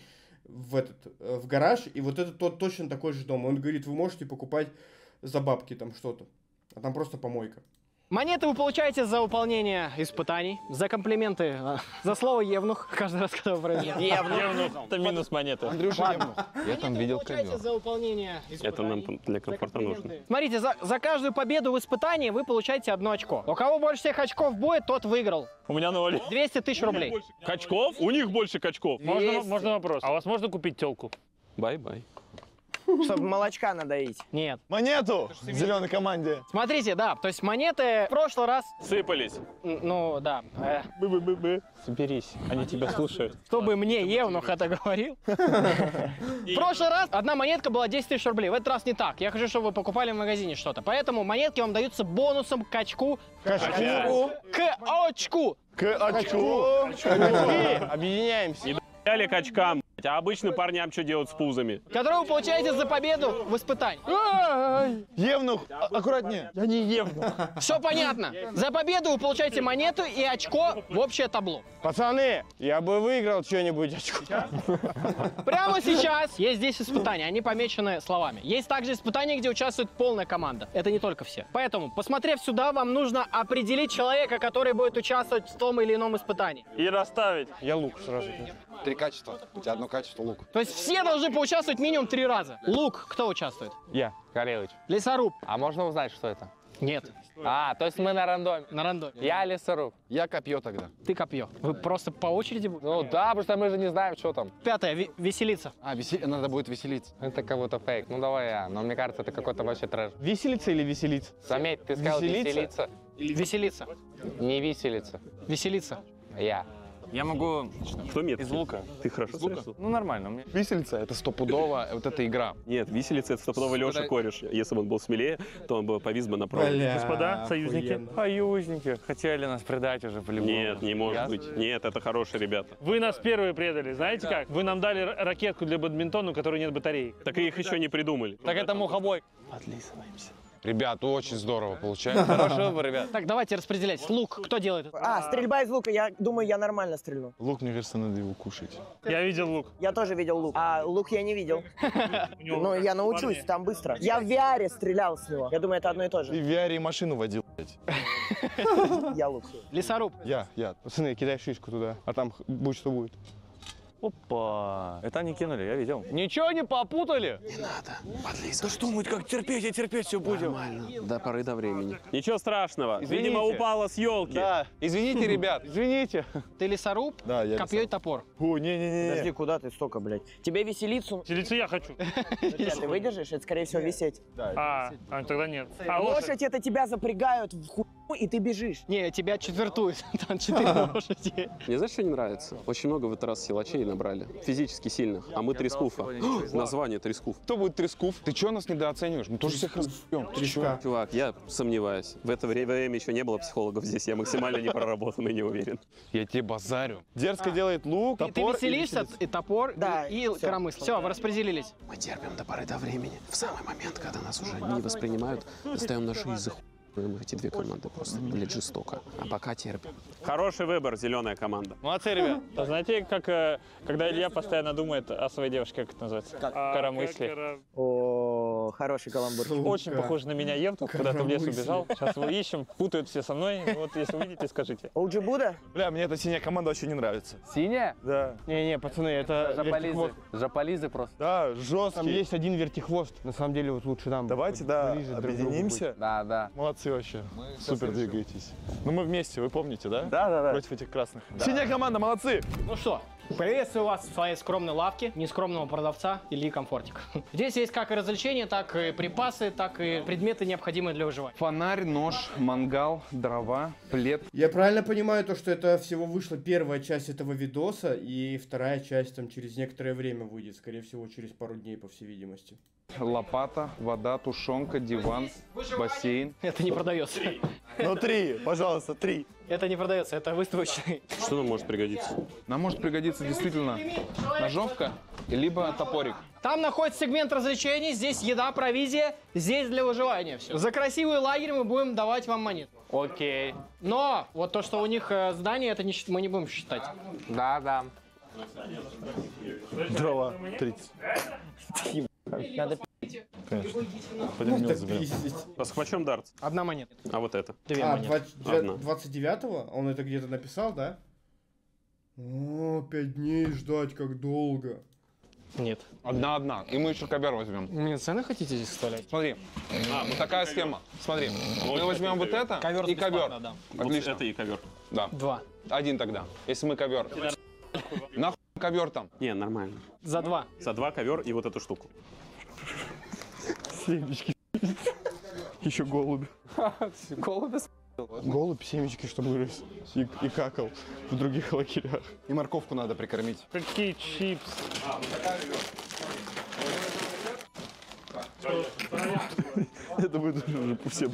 в гараж, и вот это точно такой же дом. Он говорит, вы можете покупать за бабки там что-то, а там просто помойка. Монеты вы получаете за выполнение испытаний, за комплименты, за слово евнух, каждый раз, когда вы произносите. Евнух. Это минус монеты. Андрюша евнух. Я там видел Получаете ковер. за выполнение испытаний. Это нам для комфорта нужно. Смотрите, за каждую победу в испытании вы получаете 1 очко. У кого больше всех очков будет, тот выиграл. У меня 0. 200 тысяч рублей. Качков? У них больше качков. Можно вопрос? А у вас можно купить телку? Бай-бай. Чтобы молочка надоить. Нет. Монету в зеленой команде. Смотрите, да, то есть монеты в прошлый раз... Сыпались. Ну, да. Соберись, они тебя слушают. Чтобы мне евнух это говорил. В прошлый раз 1 монетка была 10 тысяч рублей. В этот раз не так. Я хочу, чтобы вы покупали в магазине что-то. Поэтому монетки вам даются бонусом к очку. К очку. К очку. К очку. Объединяемся. Дали к очкам. А обычно парням что делать с пузами? Который вы получаете за победу в испытании. Евнух, аккуратнее. Я не евнух. Все понятно. За победу вы получаете монету и очко в общее табло. Пацаны, я бы выиграл что-нибудь очко. Прямо сейчас есть 10 испытаний, они помечены словами. Есть также испытания, где участвует полная команда. Это не только все. Поэтому, посмотрев сюда, вам нужно определить человека, который будет участвовать в том или ином испытании. И расставить. Я лук сразу. 3 качества. У тебя одно качество лук. То есть все должны поучаствовать минимум 3 раза. Лук, кто участвует? Я, Карелыч. Лесоруб. А можно узнать, что это? Нет. А, то есть мы на рандоме. На рандоме. Я лесоруб. Я копье тогда. Ты копье. Вы просто по очереди будете? Ну да, потому что мы же не знаем, что там. 5. Веселиться. А, надо будет веселиться. Это кого-то фейк. Ну давай я. Но мне кажется, это какой-то вообще трэш. Веселиться или веселиться? Заметь, ты сказал веселиться. Веселиться. Не виселиться. Веселиться. Я. Я могу Кто меткий? из лука. Ты хорошо стрелял? Ну нормально. Виселица — это стопудово, вот эта игра. Нет, виселица — это стопудово Леша кореш. Если бы он был смелее, то он бы повис бы на проводе. Господа, союзники. Союзники. Хотели нас предать уже по-любому. Нет, не может быть. Нет, это хорошие ребята. Вы нас первые предали, знаете как? Вы нам дали ракетку для бадминтона, у которой нет батареи. Так и их еще не придумали. Так это мухобой. Подлизываемся. Ребят, очень здорово получается. Хороший выбор, ребят. Так, давайте распределять. Лук, кто делает это? А, стрельба из лука. Я думаю, я нормально стрельну. Лук, мне кажется, надо его кушать. Я видел лук. Я тоже видел лук. А лук я не видел. Ну, я научусь, там быстро. Я в VR стрелял с него. Я думаю, это одно и то И же. в VR машину водил, блядь. Я лук. Лесоруб. Я. Пацаны, кидай шишку туда, а там будь что будет. Опа. Это они кинули, я видел. Ничего не попутали? Да что мы как терпеть и терпеть все будем? До поры до времени. Ничего страшного. Извините. Видимо, упала с елки. Да. Извините, ребят, извините. Ты лесоруб, Да, я копье и топор. О, не-не-не. Подожди, куда ты столько, блядь? Тебе веселицу? Веселиться я хочу. Ты выдержишь? Это, скорее всего, висеть. А, тогда нет. А Лошадь это тебя запрягают в хуйню, и ты бежишь. Не, тебя четвертуют. Там 4 лошади. Мне знаешь, что не нравится? Очень много в этот раз силачей набрали. Физически сильных. А мы Трескуфа. Название Трескуф. Кто будет Трескуф? Ты что нас недооцениваешь? Мы тоже всех разбьем. Трещка. Чувак, я сомневаюсь. В это время еще не было психологов здесь. Я максимально не проработан и не уверен. Я тебе базарю. Дерзко делает лук, Ты топор веселишься, и топор, Да, и всё. коромысло. Все, вы распределились. Мы терпим до поры до времени. В самый момент, когда нас уже не воспринимают, достаем наши язык. Эти 2 команды просто, блядь, жестоко. А пока терпим. Хороший выбор, зеленая команда. Молодцы, ребят. А знаете, как когда Илья постоянно думает о своей девушке, как это называется? Коромысли. О, хороший каламбур. Очень похож на меня Евтух, куда-то в лес убежал. Сейчас его ищем, путают все со мной. Вот если увидите, скажите. Оуджи Буда? Бля, мне эта синяя команда вообще не нравится. Синяя? Да. Не-не, пацаны, это вертихвост. Жаполизы просто. Да, жесткий. Там есть один вертихвост. На самом деле, вот лучше нам. Давайте, да, ближе друг к другу объединимся. Да, да. Молодцы вообще. Супер двигаетесь. Ну мы вместе, вы помните, да? Да. Против этих красных. Синяя команда, молодцы! Ну что, Приветствую вас в своей скромной лавке, нескромного продавца Ильи Комфортик. Здесь есть как и развлечения, так и припасы, так и предметы, необходимые для выживания. Фонарь, нож, мангал, дрова, плед. Я правильно понимаю то, что это всего вышла первая часть этого видоса, и вторая часть там через некоторое время выйдет, скорее всего, через пару дней, по всей видимости. Лопата, вода, тушенка, диван, бассейн. Это не продается. Ну 3, пожалуйста, 3. Это не продается, это выставочный. Что нам может пригодиться? Нам может пригодиться действительно ножовка, либо топорик. Там находится сегмент развлечений, здесь еда, провизия, здесь для выживания все. За красивый лагерь мы будем давать вам монету. Окей. Но вот то, что у них здание, это мы не будем считать. Да. Дрова 30. Надо Конечно. Пойдем мел заберем. А с почем дартс? 1 монета. А вот это? 2 монеты. 29-го? Он это где-то написал, да? О, 5 дней ждать, как долго. Нет. Одна. И мы еще ковер возьмем. Мне цены хотите здесь вставлять? Смотри, такая схема. Смотри, мы возьмем вот это и ковер. Да. Отлично. Это и ковер. Да. 2. 1 тогда. Если мы ковер. Нахуй ковер там. Не, нормально. За 2. За 2 ковер и вот эту штуку. Семечки. Еще голубь. Голубь? Голубь, семечки, чтобы вырос. И какал в других лагерях. И морковку надо прикормить. Какие чипсы. Это будет уже всем.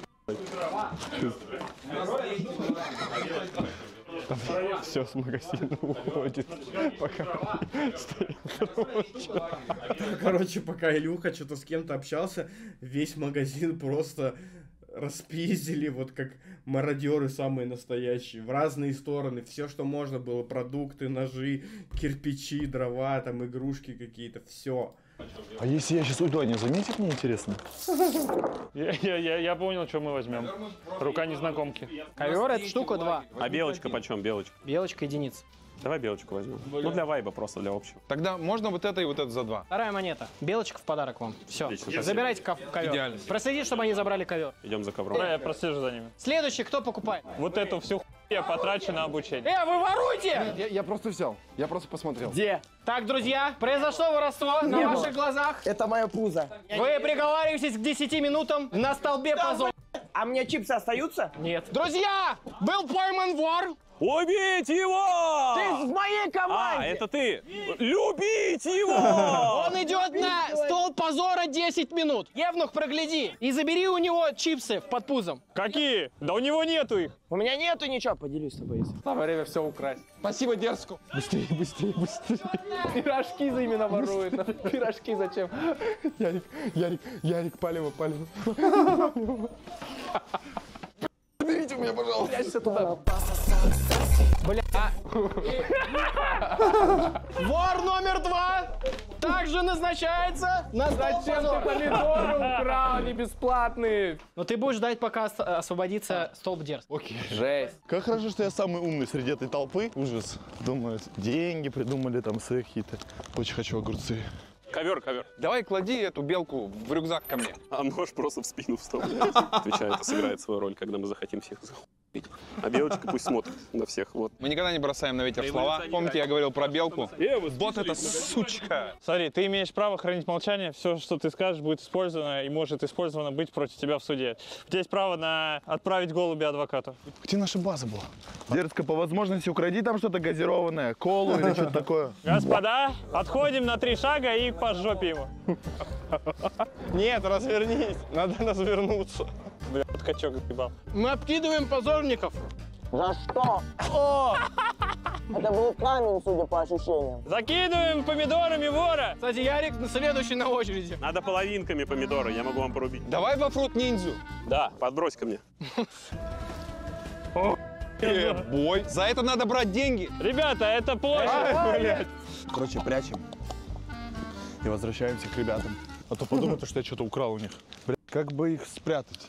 Все с магазина уходит, пока стоит. Короче, пока Илюха что-то с кем-то общался, весь магазин просто распиздили, вот как мародеры самые настоящие, в разные стороны. Все, что можно было, продукты, ножи, кирпичи, дрова, там игрушки какие-то, все. А если я сейчас уйду, они заметят, мне интересно? Я понял, что мы возьмем. Рука незнакомки. Ковер это штука 2. А белочка почем? Белочка? Белочка единица. Давай белочку возьмем. Ну, для вайба просто, для общего. Тогда можно вот это и вот это за 2. Вторая монета. Белочка в подарок вам. Все. Отлично, Забирайте ковер. Идеально. Проследи, чтобы они забрали ковер. Идем за ковром. Да, я прослежу за ними. Следующий, кто покупает? Вот эту всю я потрачу на обучение. Вы воруете! Я просто взял, я просто посмотрел. Где? Так, друзья, произошло воровство на ваших глазах. Это мое пузо. Вы приговариваетесь к 10 минутам на столбе позора. А мне чипсы остаются? Нет. Друзья, был пойман вор. Убить его! Ты в моей команде! А, это ты! Любить его! Он идет на стол позора 10 минут. Евнух, прогляди и забери у него чипсы под пузом. Какие? Да у него нету их. У меня нету ничего, поделюсь с тобой. Самое время все украсть. Спасибо, дерзку. Быстрее. Пирожки за именно воруют. Пирожки зачем? Ярик, палево. Берите меня, пожалуйста. Прячься туда. Бля. Вор номер 2 также назначается на стол позора. Помидоры украл, они бесплатные. Но ты будешь ждать, пока освободится столб дерзкого. Окей. Жесть. Как хорошо, что я самый умный среди этой толпы. Ужас. Думают, деньги придумали там свои какие-то. Очень хочу огурцы. Ковер. Давай клади эту белку в рюкзак ко мне. А нож просто в спину вставляет. Отвечаю, это сыграет свою роль, когда мы захотим всех захуить. А белочка пусть смотрит на всех. Вот. Мы никогда не бросаем на ветер слова. Помните, я говорил про белку? Вот эта сучка. Смотри, ты имеешь право хранить молчание. Все, что ты скажешь, будет использовано и может использовано быть против тебя в суде. У тебя есть право на отправить голубя адвокату. Где наша база была? Дерзко, по возможности, укради там что-то газированное, колу или что-то такое. Господа, отходим на 3 шага и по жопе ему. Нет, развернись. Надо развернуться. Бля, вот качок ебал. Мы обкидываем позорников. За что? О! Это был камень, судя по ощущениям. Закидываем помидорами вора. Кстати, Ярик следующий на очереди. Надо половинками помидоры, я могу вам порубить. Давай во фрут ниндзю. Да, подбрось ко мне. Бой. За это надо брать деньги. Ребята, это площадь. Короче, прячем. И возвращаемся к ребятам. А то подумают, что я что-то украл у них. Блядь, как бы их спрятать?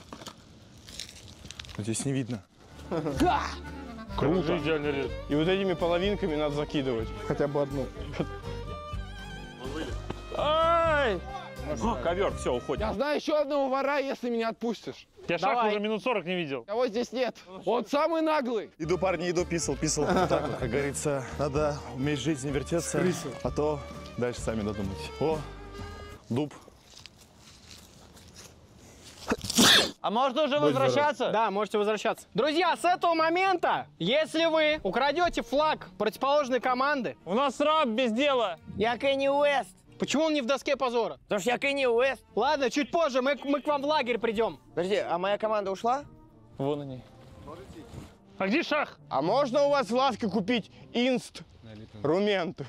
Здесь не видно. Круто. И вот этими половинками надо закидывать. Хотя бы одну. Ай! Ковер, все, уходим. Я знаю еще одного вора, если меня отпустишь. Я шаг уже минут 40 не видел. Кого здесь нет? Он самый наглый. Иду, парни, иду, писал. Вот так вот, как говорится, надо уметь жить, не вертеться, а то дальше сами додумайте. О, дуб. А можно уже возвращаться? Да, можете возвращаться. Друзья, с этого момента, если вы украдете флаг противоположной команды... У нас раб без дела. Я Кенни Уэст. Почему он не в доске позора? Потому что я Кенни Уэст. Ладно, чуть позже, мы к вам в лагерь придем. Подожди, а моя команда ушла? Вон они. А где шах? А можно у вас в лавке купить инст-рументы?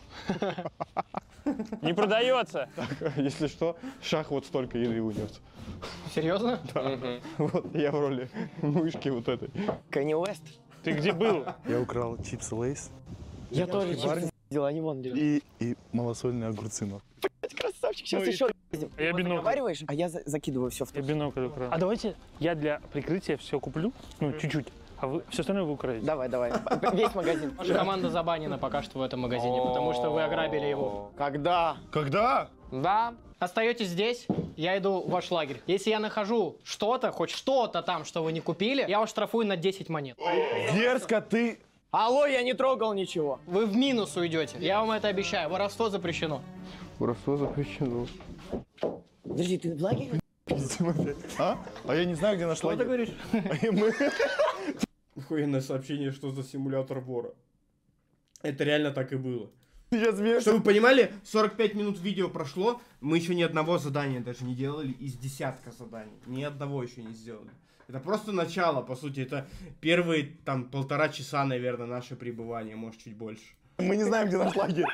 Не продается. Так, если что, шах вот столько еды унес. Серьезно? Да. Вот я в роли мышки вот этой. Кенни Уэст. Ты где был? Я украл чипсы Лейс. Я тоже чипсы делал, они вон делают. И малосольные огурцы. Красавчик, сейчас еще Я бинокль. разговариваешь, а я закидываю все в Я бинокль украл. А давайте я для прикрытия все куплю, ну, чуть-чуть, а вы все остальное вы украдете. Давай, весь магазин. Ваша команда забанена пока что в этом магазине, потому что вы ограбили его. Когда? Когда? Да. Остаетесь здесь, я иду в ваш лагерь. Если я нахожу что-то, хоть что-то там, что вы не купили, я вас штрафую на 10 монет. Дерзко ты... Алло, я не трогал ничего. Вы в минус уйдете, я вам это обещаю. Воровство запрещено. Воровство запрещено. Подожди, ты в лагере? А? А я не знаю, где наш лагерь. Что ты говоришь? Охуенное сообщение, что за симулятор вора. Это реально так и было. Я смеюсь. Чтобы вы понимали, 45 минут видео прошло, мы еще ни одного задания даже не делали из десятка заданий. Ни одного еще не сделали. Это просто начало, по сути, это первые там 1,5 часа, наверное, наше пребывание, может чуть больше. Мы не знаем, где наш лагерь.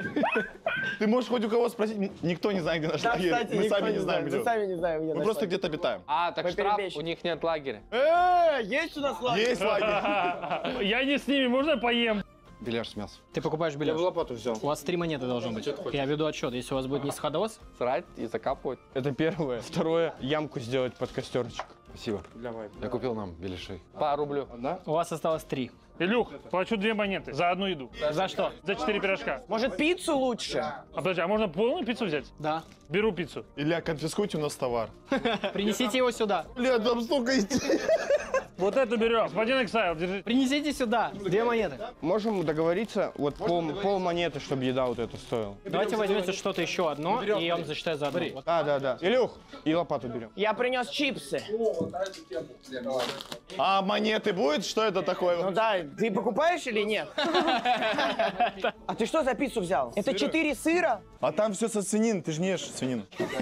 Ты можешь хоть у кого спросить, никто не знает, где наш лагерь. Мы сами не знаем, где. Мы сами не знаем, где Мы просто где-то обитаем. А, так штраф, у них нет лагеря. Есть у нас лагерь? Есть лагерь. Я не с ними, можно я поем? Беляш с мясом. Ты покупаешь беляш? Я в лопату взял. У вас 3 монеты должно быть. Я веду отсчет, если у вас будет низходос. Срать и закапывать. Это первое. Второе, ямку сделать под костерчик. Спасибо. Давай. Я купил нам беляшей. По рублю. Да? У вас осталось 3. Илюх, плачу 2 монеты за одну еду. За что? За 4 пирожка. Может, пиццу лучше? А подожди, а можно полную пиццу взять? Да. Беру пиццу. Илья, конфискуйте у нас товар. Принесите его сюда. Бля, там столько идей. Вот это берем. Господин Эксайл, держи. Принесите сюда. 2 монеты. Можем договориться, вот пол монеты, чтобы еда вот эта стоила. Давайте возьмете что-то еще одно, и я вам засчитаю за одно. Вот. Да. Илюх, и лопату берем. Я принес чипсы. А монеты будет? Что это такое? Ну да, ты покупаешь или нет? А ты что за пиццу взял? Это 4 сыра? А там все со свинины, ты же не ешь свинину.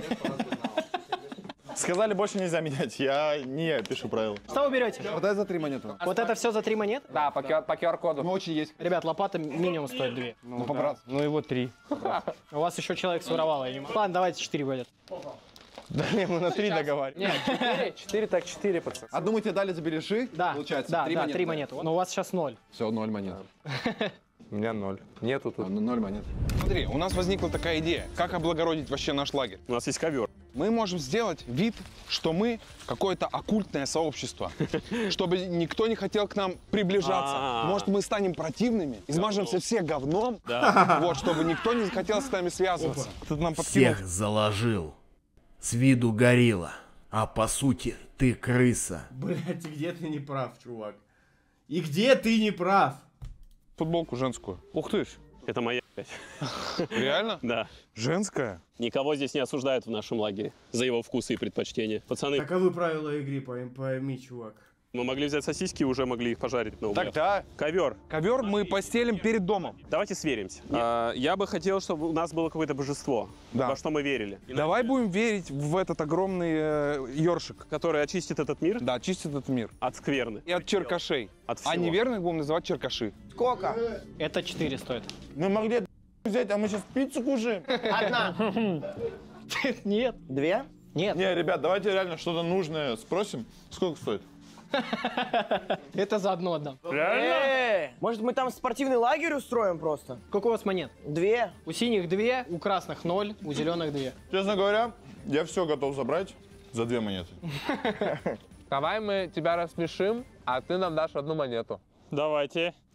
Сказали, больше нельзя менять. Я пишу правила. Что вы берете? Вот это за 3 монеты. Вот это все за 3 монеты? Да, по QR-коду. Ну, очень есть. Ребят, лопата минимум стоит 2. Ну, по-братски. Ну, его 3. У вас еще человек своровал, я не могу. Ладно, давайте 4 будет. Да не, мы на 3 договариваем. Нет, 4 так 4, пацаны. Одну мы тебе дали за беляши, Да, получается? да, 3 да, монеты. 3 монеты. Но у вас сейчас 0. Все, 0 монет. У меня 0. Нету тут. 0 монет. Смотри, у нас возникла такая идея. Как облагородить вообще наш лагерь? У нас есть ковер. Мы можем сделать вид, что мы какое-то оккультное сообщество, чтобы никто не хотел к нам приближаться. Может, мы станем противными, измажемся все говном, вот, чтобы никто не хотел с нами связываться. Тут нам Всех заложил. С виду горилла, а по сути ты крыса. Блять, и где ты не прав, чувак? И где ты не прав? Футболку женскую. Ух ты ж, это моя, блядь. Реально? Да. Женская? Никого здесь не осуждают в нашем лагере за его вкусы и предпочтения. Пацаны, Таковы правила игры, пойми, чувак. мы могли взять сосиски, уже могли их пожарить на углях. Тогда Ковер. ковер мы постелим перед домом. Давайте сверимся. Я бы хотел, чтобы у нас было какое-то божество, Да. во что мы верили. Давай будем верить в этот огромный ёршик. Который очистит этот мир Да, чистит этот мир. от скверны. И от черкашей. От А всего. неверных будем называть черкаши. Сколько? Это 4 стоит. Мы могли взять, а мы сейчас пиццу кушаем. Одна. Нет. 2? Нет. Не, ребят, давайте реально что-то нужное спросим. Сколько стоит? Это за одно отдам. Может, мы там спортивный лагерь устроим просто? Сколько у вас монет? 2. У синих 2, у красных 0, у зеленых 2. Честно говоря, я все готов забрать за 2 монеты. Давай мы тебя рассмешим, а ты нам дашь одну монету. Давайте.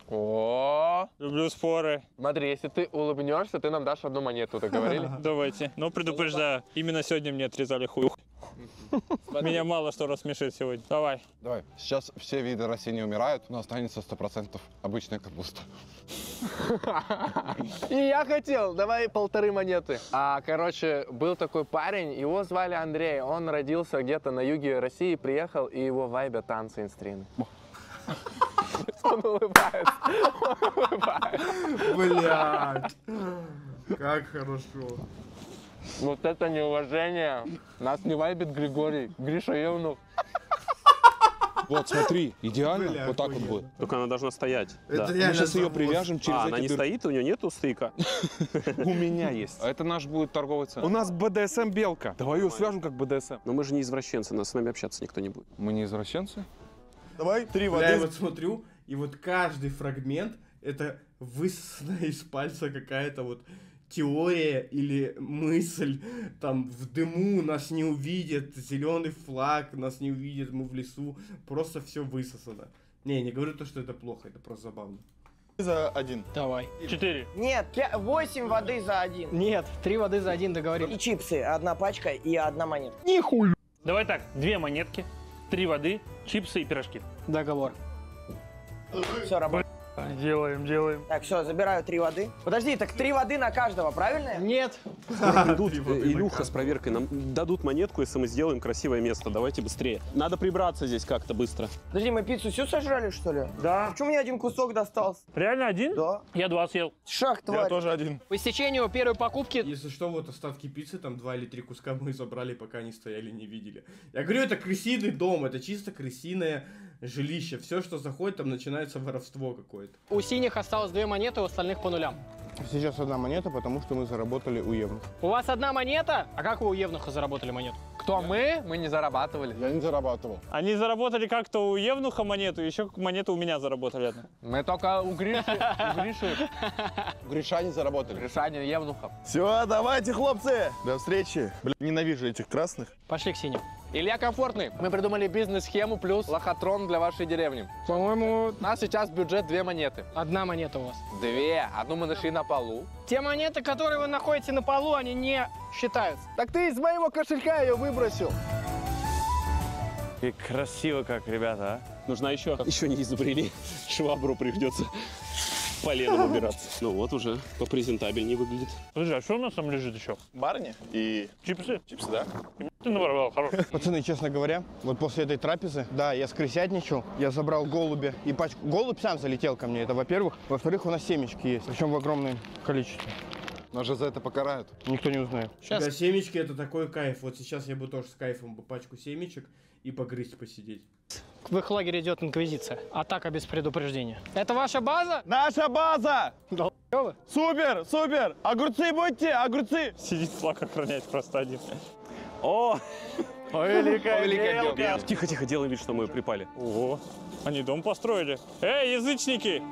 О, люблю споры. Смотри, если ты улыбнешься, ты нам дашь одну монету, договорились? Давайте. Но предупреждаю, именно сегодня мне отрезали хуй. Меня мало что рассмешит сегодня. Давай. Давай. Сейчас все виды растений умирают, но останется 100% обычная капуста. И я хотел, давай 1,5 монеты. Короче, был такой парень, его звали Андрей. Он родился где-то на юге России, приехал, и его вайбят танцы инстрины. Он улыбается. Блядь. Как хорошо. Вот это неуважение. Нас не вайбит Григорий. Гриша Евнух. Вот, смотри, идеально. Бля, вот так вот будет. Только она должна стоять. Это да. Мы сейчас ее привяжем через эти она не стоит, у нее нету стыка. У меня есть. Это наш будет торговый центр. У нас БДСМ белка. Давай ее свяжем как БДСМ. Но мы же не извращенцы, нас с нами общаться никто не будет. Мы не извращенцы? Давай 3 воды. Я вот смотрю, и вот каждый фрагмент это высосанная из пальца какая-то вот теория или мысль, там в дыму нас не увидят, зеленый флаг нас не увидит, мы в лесу, просто все высосано. Не говорю то, что это плохо, это просто забавно. За 1. Давай. 4. Нет, 8 воды за 1. Нет, 3 воды за 1 договорились. И чипсы, 1 пачка и 1 монетка. Нихуя. Давай так, 2 монетки, 3 воды, чипсы и пирожки. Договор. Все, работает. Делаем. Так, все, забираю 3 воды. Подожди, так 3 воды на каждого, правильно? Нет. Придут Илюха с проверкой, нам дадут монетку, если мы сделаем красивое место. Давайте быстрее. Надо прибраться здесь как-то быстро. Подожди, мы пиццу всю сожрали, что ли? Да. Почему мне 1 кусок достался? Реально 1? Да. Я 2 съел. Шах, тварь. Я тоже 1. По истечению первой покупки... Если что, вот остатки пиццы, там 2 или 3 куска мы забрали, пока они стояли, не видели. Я говорю, это крысиный дом, это чисто крысиное жилище. Все, что заходит, там начинается воровство какое-то. У синих осталось 2 монеты, у остальных по нулям. Сейчас 1 монета, потому что мы заработали у Евнуха. У вас 1 монета? А как вы у Евнуха заработали монету? Кто мы? Мы не зарабатывали. Я не зарабатывал. Они заработали как-то у Евнуха монету, еще монету у меня заработали одну. Мы только у Гриши. Гришане заработали. Гришане Евнуха. Все, давайте, хлопцы. До встречи. Бля, ненавижу этих красных. Пошли к синим. Илья Комфортный. Мы придумали бизнес-схему плюс лохотрон для вашей деревни. По-моему... У нас сейчас бюджет 2 монеты. 1 монета у вас. 2. Одну мы нашли на полу. Те монеты, которые вы находите на полу, они не считаются. Так ты из моего кошелька ее выбросил. И красиво как, ребята, а? Нужна еще. Еще не изобрели. Швабру придется поленом убираться. Ну вот уже попрезентабельнее выглядит. Подожди, а что у нас там лежит еще? Барни и... Чипсы? Чипсы, да. Ты наворовал, хорош. Пацаны, честно говоря, вот после этой трапезы, да, я скрысятничал, я забрал голубя и пачку. Голубь сам залетел ко мне, это во-первых. Во-вторых, у нас семечки есть, причем в огромном количестве. Нас же за это покарают. Никто не узнает. Сейчас. Да, семечки это такой кайф. Вот сейчас я бы тоже с кайфом бы пачку семечек и погрызть посидеть. В их лагере идет инквизиция. Атака без предупреждения. Это ваша база? Наша база! Долбёвы. Супер, супер! Огурцы будьте, огурцы! Сидит флаг охранять просто один. О! Великая белка! Тихо, делаем вид, что мы припали. Ого! Они дом построили. Эй, язычники!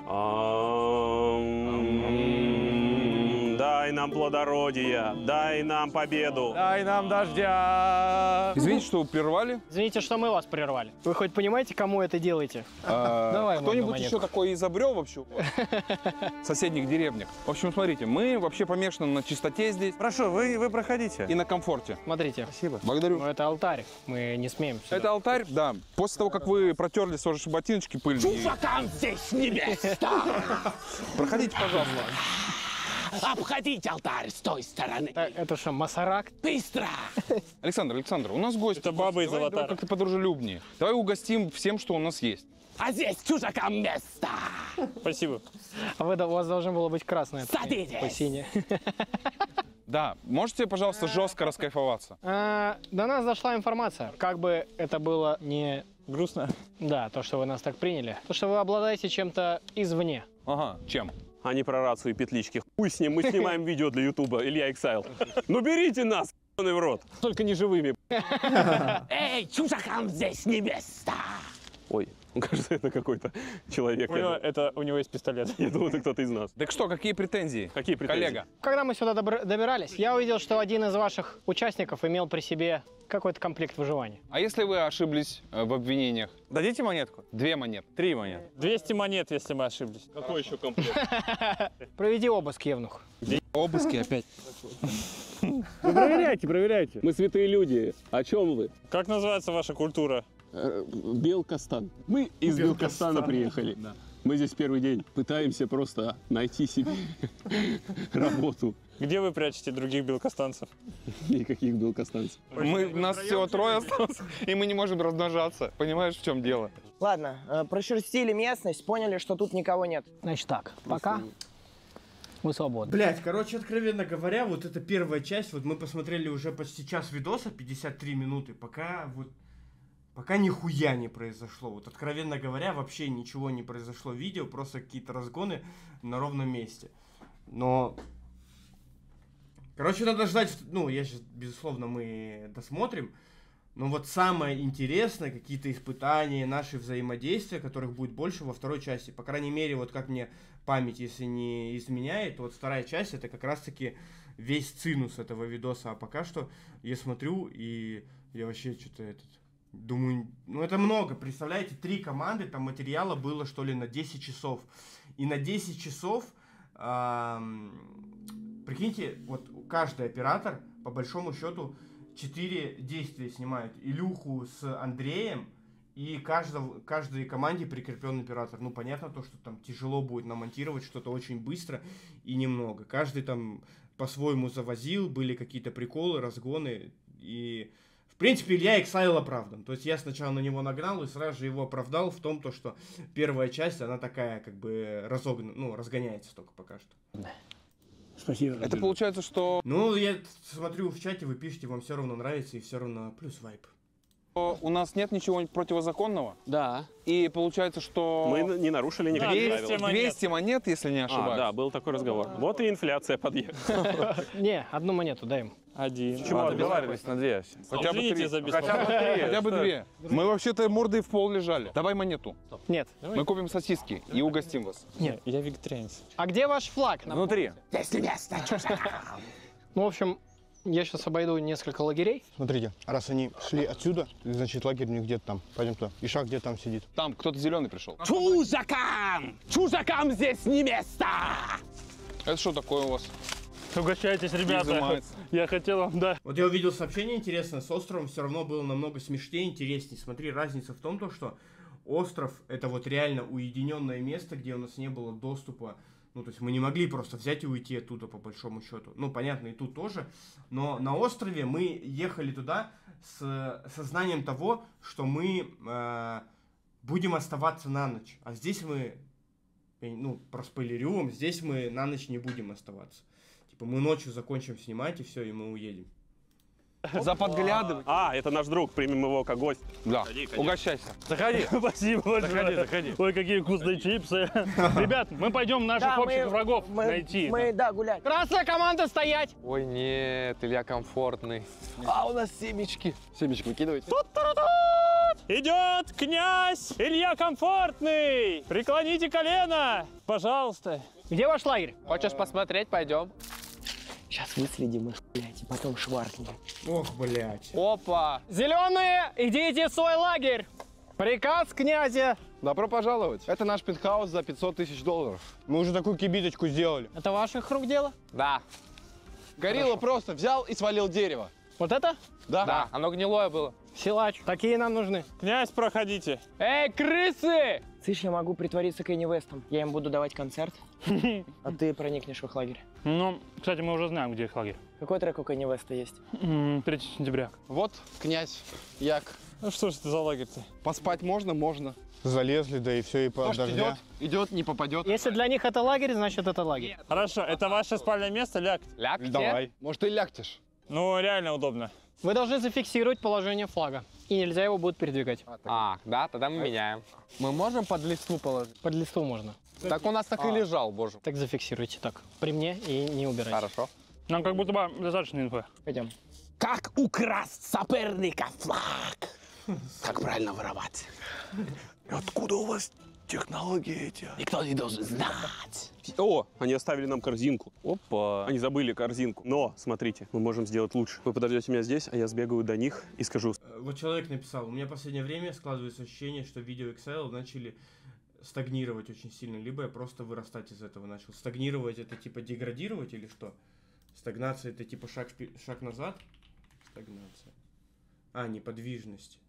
Дай нам плодородия, дай нам победу. Дай нам дождя. Извините, что прервали. Извините, что мы вас прервали. Вы хоть понимаете, кому это делаете? Давай, кто-нибудь еще такое изобрел вообще в соседних деревнях? В общем, смотрите, мы вообще помешаны на чистоте здесь. Прошу, вы проходите. И на комфорте. Смотрите. Спасибо. Благодарю. Ну, это алтарь. Мы не смеем сюда. Это алтарь, да. После того, как вы протерли свои ботиночки пыльные. Чужакам здесь не место! Проходите, пожалуйста. Обходите алтарь с той стороны. Это что, масарак? Быстро! Александр, у нас гость. Это баба из Давай аватара. как-то подружелюбнее. Давай угостим всем, что у нас есть. А здесь чужакам место! Спасибо. А у вас должно было быть красное. Садитесь! По синее. Да, можете, пожалуйста, жестко раскайфоваться? До нас дошла информация. Как бы это было не... Грустно? Да, то, что вы нас так приняли. То, что вы обладаете чем-то извне. Ага, чем? А не про рацию и петлички. Хуй с ним, мы снимаем видео для Ютуба. Илья Эксайл. Ну берите нас, ***ный в рот. Только не живыми. Эй, чужакам здесь не место! Ой, Кажется, это какой-то человек. У него есть пистолет. Я думал, это кто-то из нас. Так что, какие претензии? Какие претензии? Коллега. Когда мы сюда добирались, я увидел, что один из ваших участников имел при себе какой-то комплект выживания. А если вы ошиблись в обвинениях? Дадите монетку? 2 монеты. 3 монеты. 200 монет, если мы ошиблись. Какой еще комплект? Проведи обыск, Евнух. Обыски опять. Проверяйте. Мы святые люди. О чем вы? Как называется ваша культура? Белкостан. Мы из Белкостана приехали. Да. Мы здесь первый день. Пытаемся просто найти себе работу. Где вы прячете других белкостанцев? Никаких белкостанцев. Нас всего 3 осталось, и мы не можем размножаться. Понимаешь, в чем дело? Ладно, прошерстили местность, поняли, что тут никого нет. Значит так, пока мы свободны. Блять, короче, откровенно говоря, вот эта первая часть, вот мы посмотрели уже почти час видоса, 53 минуты, пока нихуя не произошло. Вот откровенно говоря, вообще ничего не произошло в видео, просто какие-то разгоны на ровном месте. Но... Короче, надо ждать, ну, я сейчас, безусловно, мы досмотрим, но вот самое интересное, какие-то испытания, наши взаимодействия, которых будет больше во второй части. По крайней мере, вот как мне память, если не изменяет, вот вторая часть, это как раз-таки весь цинус этого видоса. А пока что я смотрю, и я вообще что-то думаю, ну это много, представляете, 3 команды, там материала было, что ли, на 10 часов. И на 10 часов... Прикиньте, вот каждый оператор, по большому счету, 4 действия снимает. Илюху с Андреем, и каждой команде прикреплен оператор. Ну, понятно то, что там тяжело будет намонтировать что-то очень быстро и немного. Каждый там по-своему завозил, были какие-то приколы, разгоны. И, в принципе, Илья Иксайл оправдан. То есть я сначала на него нагнал и сразу же его оправдал в том, что первая часть, она такая, как бы, разгоняется только пока что. Спасибо. Это получается, что... Ну, я смотрю в чате, вы пишете, вам все равно нравится, и все равно плюс вайп. У нас нет ничего противозаконного. Да. И получается, что... Мы не нарушили никаких правил. 200 монет, если не ошибаюсь. Да, был такой разговор. Вот и инфляция подъехала. Не, 1 монету дай им. 1. Почему договаривались на 2? Хотя бы 3. За Хотя бы 2. Мы вообще-то мордой в пол лежали. Давай монету. Нет. Мы купим сосиски и угостим вас. Нет. Я вегетарианец. А где ваш флаг? Внутри. Здесь место, Ну, в общем, я сейчас обойду несколько лагерей. Смотрите, раз они шли отсюда, значит лагерь у них где-то там. Пойдем туда. Ишак где там сидит? Там кто-то зеленый пришел. Чужакам! Чужакам здесь не место! Это что такое у вас? Угощайтесь, ребята. Я хотел вам, да. Вот я увидел сообщение интересное, с островом все равно было намного смешнее, интереснее. Смотри, разница в том, что остров это вот реально уединенное место, где у нас не было доступа. Ну, то есть мы не могли просто взять и уйти оттуда, по большому счету. Ну, понятно, и тут тоже. Но на острове мы ехали туда с сознанием того, что мы будем оставаться на ночь. А здесь мы, ну, проспойлерю вам, здесь мы на ночь не будем оставаться. Типа мы ночью закончим снимать, и все, и мы уедем. За подглядывать. Это наш друг, примем его как гость. Да, угощайся. Заходи. Спасибо большое. Заходи. Ой, какие вкусные чипсы. Ребят, мы пойдем наших общих врагов найти. Да, гулять. Красная команда стоять! Ой, нет, Илья комфортный. А у нас семечки. Семечки выкидывайте. Идет князь Илья Комфортный. Преклоните колено, пожалуйста. Где ваш лагерь? Хочешь посмотреть? Пойдем. Сейчас выследим их, блядь, и потом шваркнем. Ох, блядь. Опа! Зеленые, идите в свой лагерь! Приказ князя! Добро пожаловать. Это наш пентхаус за 500 тысяч долларов. Мы уже такую кибиточку сделали. Это ваших рук дело? Да. Горилла просто взял и свалил дерево. Вот это? Да, оно гнилое было. Силач, такие нам нужны. Князь, проходите. Эй, крысы! Слышь, я могу притвориться Кенни Вестом. Я им буду давать концерт, а ты проникнешь в их лагерь. Ну, кстати, мы уже знаем, где их лагерь. Какой трек у Кенни Веста есть? 3 сентября. Вот, князь, як. Ну что ж это за лагерь-то? Поспать можно? Можно. Залезли, да и все, и под дождя. Идет, не попадет. Если для них это лагерь, значит это лагерь. Хорошо, это ваше спальное место, лягте. Лягте? Давай. Может, и лягтешь. Ну, реально удобно. Вы должны зафиксировать положение флага. И нельзя его будет передвигать. Да, тогда мы меняем. Мы можем под листву положить? Под листву можно. Так у нас так и лежал, боже. Так зафиксируйте так. При мне и не убирайте. Хорошо. Нам как будто бы достаточно инфы. Пойдем. Как украсть соперника флаг? Как правильно воровать? Откуда у вас технологии эти? Никто не должен знать. О, они оставили нам корзинку. Опа. Они забыли корзинку. Но, смотрите, мы можем сделать лучше. Вы подождете меня здесь, а я сбегаю до них и скажу. Вот человек написал, у меня в последнее время складывается ощущение, что видео XL начали стагнировать очень сильно, либо я просто вырастать из этого начал. Стагнировать — это типа деградировать или что? Стагнация — это типа шаг назад? Стагнация. А, неподвижность.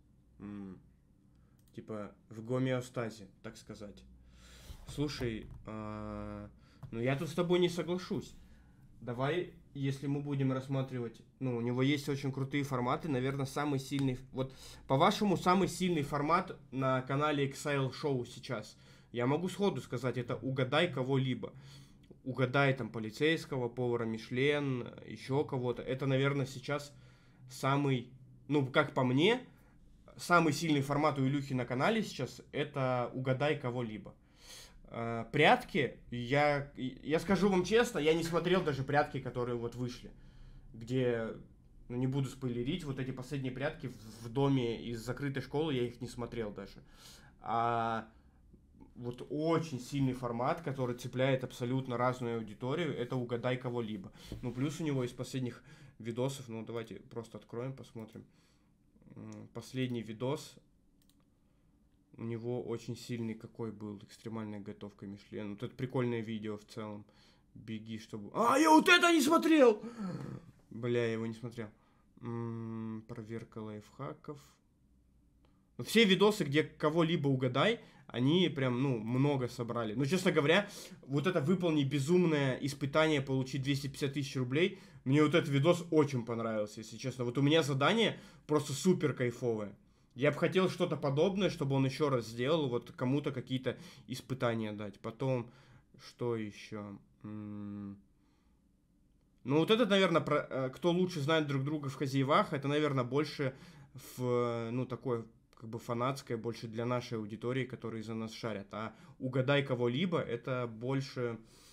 Типа в гомеостазе, так сказать. Слушай, ну я тут с тобой не соглашусь. Давай, если мы будем рассматривать... Ну, у него есть очень крутые форматы, наверное, самый сильный... Вот, по-вашему, самый сильный формат на канале XL Show сейчас. Я могу сходу сказать, это угадай кого-либо. Угадай там полицейского, повара Мишлен, еще кого-то. Это, наверное, сейчас самый... Ну, как по мне, самый сильный формат у Илюхи на канале сейчас это угадай кого-либо. Прятки, я скажу вам честно, я не смотрел даже прятки, которые вот вышли, где, ну не буду спойлерить, вот эти последние прятки в доме из закрытой школы, я их не смотрел даже. А вот очень сильный формат, который цепляет абсолютно разную аудиторию, это угадай кого-либо. Ну плюс у него из последних видосов, ну давайте просто откроем, посмотрим. Последний видос, у него очень сильный какой был, экстремальная готовка Мишлен. Вот это прикольное видео в целом. Беги, чтобы... А, я вот это не смотрел! Бля, я его не смотрел. Проверка лайфхаков. Ну, все видосы, где кого-либо угадай, они прям, ну, много собрали. Но, честно говоря, вот это выполни безумное испытание, получить 250 тысяч рублей, мне вот этот видос очень понравился, если честно. Вот у меня задание просто супер кайфовое. Я бы хотел что-то подобное, чтобы он еще раз сделал, вот кому-то какие-то испытания дать. Потом, что еще? Ну, вот это, наверное, кто лучше знает друг друга в хозяевах, это, наверное, больше в, ну, такое, как бы фанатское, больше для нашей аудитории, которые за нас шарят. А угадай кого-либо, это больше,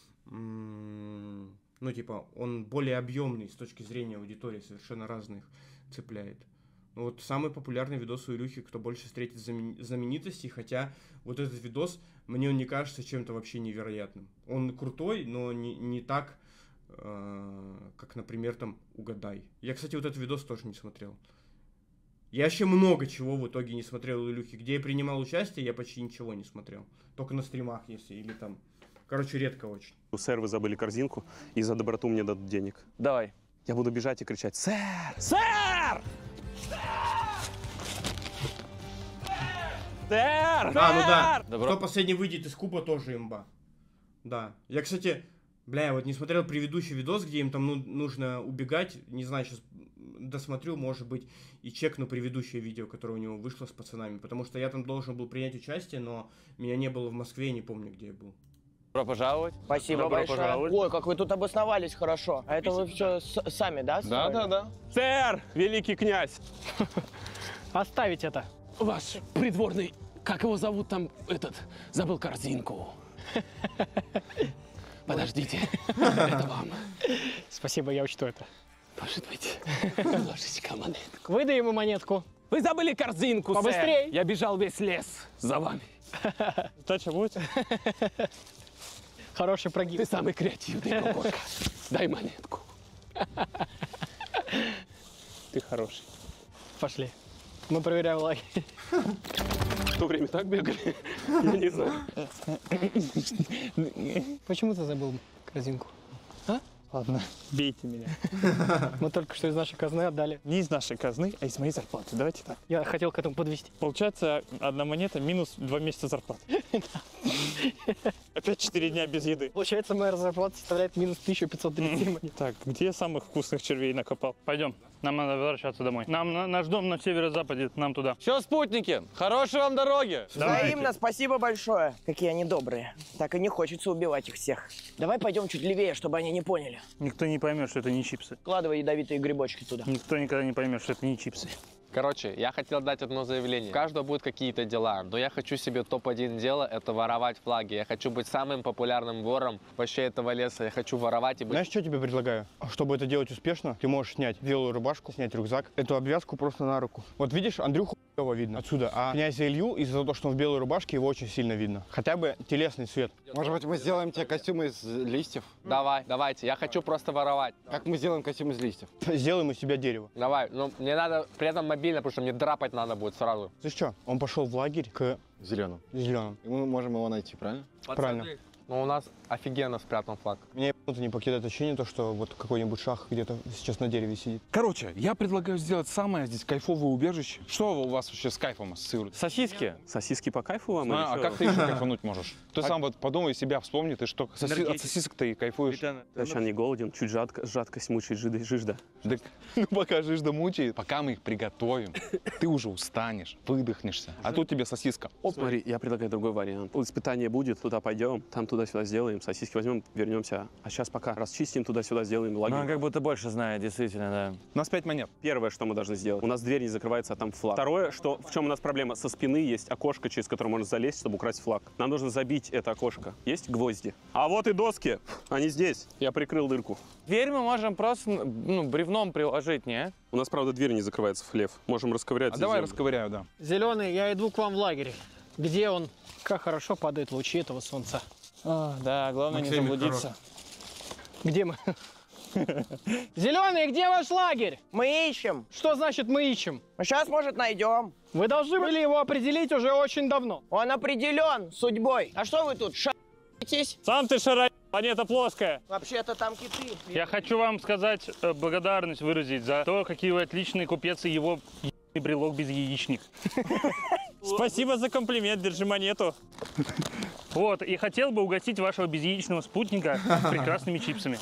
ну, типа, он более объемный с точки зрения аудитории, совершенно разных цепляет. Вот самый популярный видос у Илюхи, кто больше встретит знаменитостей, хотя вот этот видос, мне он не кажется чем-то вообще невероятным. Он крутой, но не так, как, например, там «Угадай». Я, кстати, вот этот видос тоже не смотрел. Я вообще много чего в итоге не смотрел у Илюхи. Где я принимал участие, я почти ничего не смотрел. Только на стримах, если, или там... Короче, редко очень. Сэр, вы забыли корзинку, и за доброту мне дадут денег. Давай. Я буду бежать и кричать: «Сэр! Сэр! Сэр! А, ну да. Кто последний выйдет из куба, тоже имба. Да. Я, кстати, бля, вот не смотрел предыдущий видос, где им там нужно убегать. Не знаю, сейчас досмотрю, может быть, и чекну предыдущее видео, которое у него вышло с пацанами. Потому что я там должен был принять участие, но меня не было в Москве, я не помню, где я был. Добро пожаловать. Спасибо Добро большое. пожаловать. Ой, как вы тут обосновались хорошо. А это вы все сами, да? Да. Сэр, великий князь! Оставить это. Ваш придворный, как его зовут там, забыл корзинку. Подождите, это вам. Спасибо, я учту это. Может быть, ложечка монетку. Выдай ему монетку. Вы забыли корзинку, Побыстрей. сэр. Я бежал весь лес за вами. Сдача будет? Хороший прогиб. Ты самый креативный, Кукушка. Дай монетку. Ты хороший. Пошли. Мы проверяем лагерь. В то время так бегали? Я не знаю. Почему ты забыл корзинку? А? Ладно, бейте меня. Мы только что из нашей казны отдали. Не из нашей казны, а из моей зарплаты. Давайте так. Я хотел к этому подвести. Получается, одна монета минус 2 месяца зарплаты. Опять 4 дня без еды. Получается, моя зарплата составляет минус 1537 монет. Так, где я самых вкусных червей накопал? Пойдем, нам надо возвращаться домой. Наш дом на северо-западе, нам туда. Все, спутники, хорошей вам дороги. Взаимно, спасибо большое. Какие они добрые. Так и не хочется убивать их всех. Давай пойдем чуть левее, чтобы они не поняли. Никто не поймет, что это не чипсы. Вкладывай ядовитые грибочки туда. Никто никогда не поймет, что это не чипсы. Короче, я хотел дать одно заявление. У каждого будут какие-то дела, но я хочу себе топ-1 дело – это воровать флаги. Я хочу быть самым популярным вором вообще этого леса. Я хочу воровать и быть... Знаешь, что я тебе предлагаю? Чтобы это делать успешно, ты можешь снять белую рубашку, снять рюкзак, эту обвязку просто на руку. Вот видишь, Андрюху хуёво видно отсюда. А князя Илью, из-за того, что он в белой рубашке, его очень сильно видно. Хотя бы телесный цвет. Может быть, мы сделаем тебе костюм из листьев? Давайте, я хочу просто воровать. Как мы сделаем костюм из листьев? Сделаем из себя дерево. Давай, но мне надо при этом мобильно, потому что мне драпать надо будет сразу. Ты что? Он пошел в лагерь к Зеленым. зеленым. И мы можем его найти, правильно? Правильно. Но у нас офигенно спрятан флаг. Мне не покидает ощущение, то, что вот какой-нибудь шах где-то сейчас на дереве сидит. Короче, я предлагаю сделать самое здесь кайфовое убежище. Что у вас вообще с кайфом ассоциируется? Сосиски. Сосиски по кайфу вам? А, или как ты еще кайфануть можешь? Ты сам вот подумай, себя вспомни, ты что, от сосисок ты кайфуешь? Сейчас не голоден, чуть жадкость мучает жижда. Так, ну пока жижда мучает, пока мы их приготовим, ты уже устанешь, выдохнешься. А тут тебе сосиска. Оп. Смотри, я предлагаю другой вариант. Испытание будет, туда пойдем, там туда-сюда сделаем, сосиски возьмем, вернемся. А сейчас пока расчистим, туда-сюда сделаем лагерь. Ну, он как будто больше знает, действительно, да. У нас 5 монет. Первое, что мы должны сделать, у нас дверь не закрывается, а там флаг. Второе, что в чем у нас проблема, со спины есть окошко, через которое можно залезть, чтобы украсть флаг. Нам нужно забить это окошко. Есть гвозди? А вот и доски, они здесь. Я прикрыл дырку. Дверь мы можем просто, бревном приложить, не? У нас, правда, дверь не закрывается, Лев. Можем расковырять. А давай расковыряю, да. Зеленый, я иду к вам в лагерь. Где он? Как хорошо падают лучи этого солнца. Да, главное не заблудиться. Где мы? Зеленый, где ваш лагерь? Мы ищем. Что значит мы ищем? Сейчас, может, найдем. Вы должны были его определить уже очень давно. Он определен судьбой. А что вы тут, шаритесь? Сам ты шарай, планета плоская. Вообще-то там киты. Я хочу вам сказать, благодарность выразить за то, какие вы отличные купец и его брелок без яичник. Спасибо за комплимент, держи монету. Вот, и хотел бы угостить вашего безяичного спутника прекрасными чипсами.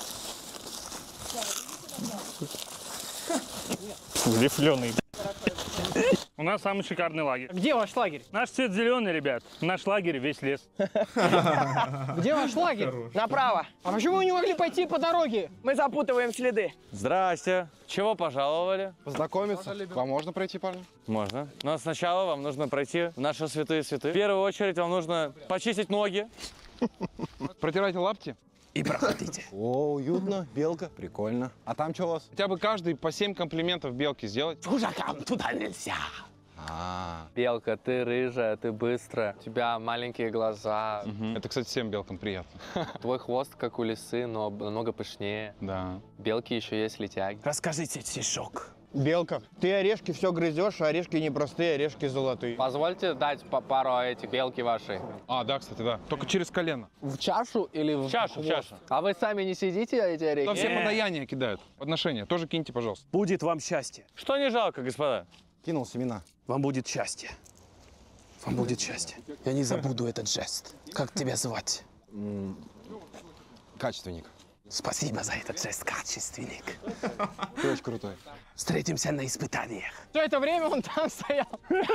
Рифленый. У нас самый шикарный лагерь. Где ваш лагерь? Наш цвет зеленый, ребят. Наш лагерь весь лес. Где ваш лагерь? Направо. А почему вы не могли пойти по дороге? Мы запутываем следы. Здрасте. Чего пожаловали? Познакомиться. Вам можно пройти, парни? Можно. Но сначала вам нужно пройти в наши святые святые. В первую очередь вам нужно почистить ноги. Протирайте лапти. И проходите. О, уютно, белка, прикольно. А там что у вас? Хотя бы каждый по 7 комплиментов белке сделать. Чужакам туда нельзя. Белка, ты рыжая, ты быстрая, у тебя маленькие глаза. Это, кстати, всем белкам приятно. Твой хвост как у лисы, но намного пышнее. Да. Белки еще есть летяги. Расскажите стишок. Белка, ты орешки все грызешь, а орешки не простые, орешки золотые. Позвольте дать пару этих белки вашей. А, да, кстати, да. Только через колено. В чашу или в чашу? В чашу. А вы сами не сидите, эти орехи? Там все подаяния кидают. Подношения. Тоже киньте, пожалуйста. Будет вам счастье. Что не жалко, господа? Кинул семена. Вам будет счастье. Вам будет счастье. Я не забуду этот жест. Как тебя звать? Качественник. Спасибо за этот жест, качественник. Ты очень крутой. Встретимся на испытаниях. Все это время он там стоял.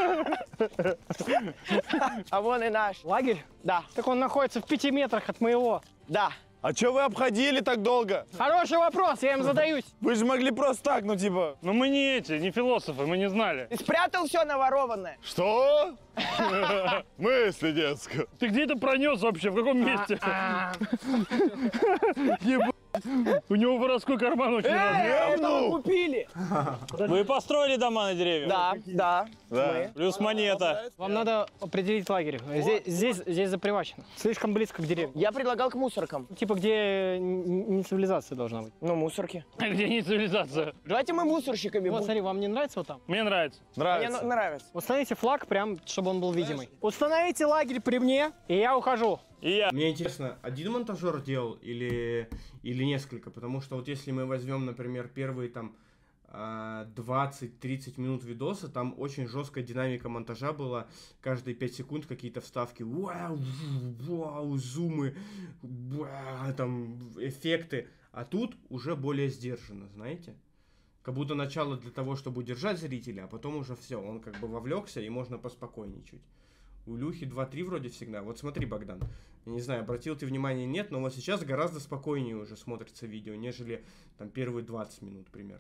А вон и наш. Лагерь? Да. Так он находится в 5 метрах от моего. Да. А чё вы обходили так долго? Хороший вопрос, я им задаюсь. Вы же могли просто так, ну типа... Ну мы не эти, не философы, мы не знали. Ты спрятал все наворованное. Что? Мысли детская. Ты где-то пронес вообще, в каком месте? Ебать. У него воровской карман очень Это мы купили. Вы построили дома на деревьях? Да. Плюс монета. Вам надо определить лагерь. Здесь запривачено. Слишком близко к деревне. Я предлагал к мусоркам. Типа, где не цивилизация должна быть. Ну, мусорки. Где не цивилизация? Давайте мы мусорщиками Вот, будем. смотри, вам не нравится вот там? Мне нравится. Мне нравится. Установите флаг прям, чтобы он был видимый. Установите лагерь при мне, и я ухожу. И я. Мне интересно, один монтажер делал или несколько? Потому что вот если мы возьмем, например, первые там 20-30 минут видоса, там очень жесткая динамика монтажа была. Каждые 5 секунд какие-то вставки. Вау, зумы, там эффекты. А тут уже более сдержанно, знаете? Как будто начало для того, чтобы удержать зрителя, а потом уже все, он как бы вовлекся и можно поспокойнее чуть. У Илюхи 2-3 вроде всегда. Вот смотри, Богдан, я не знаю, обратил ты внимание, нет, но вот сейчас гораздо спокойнее уже смотрится видео, нежели там первые 20 минут примерно.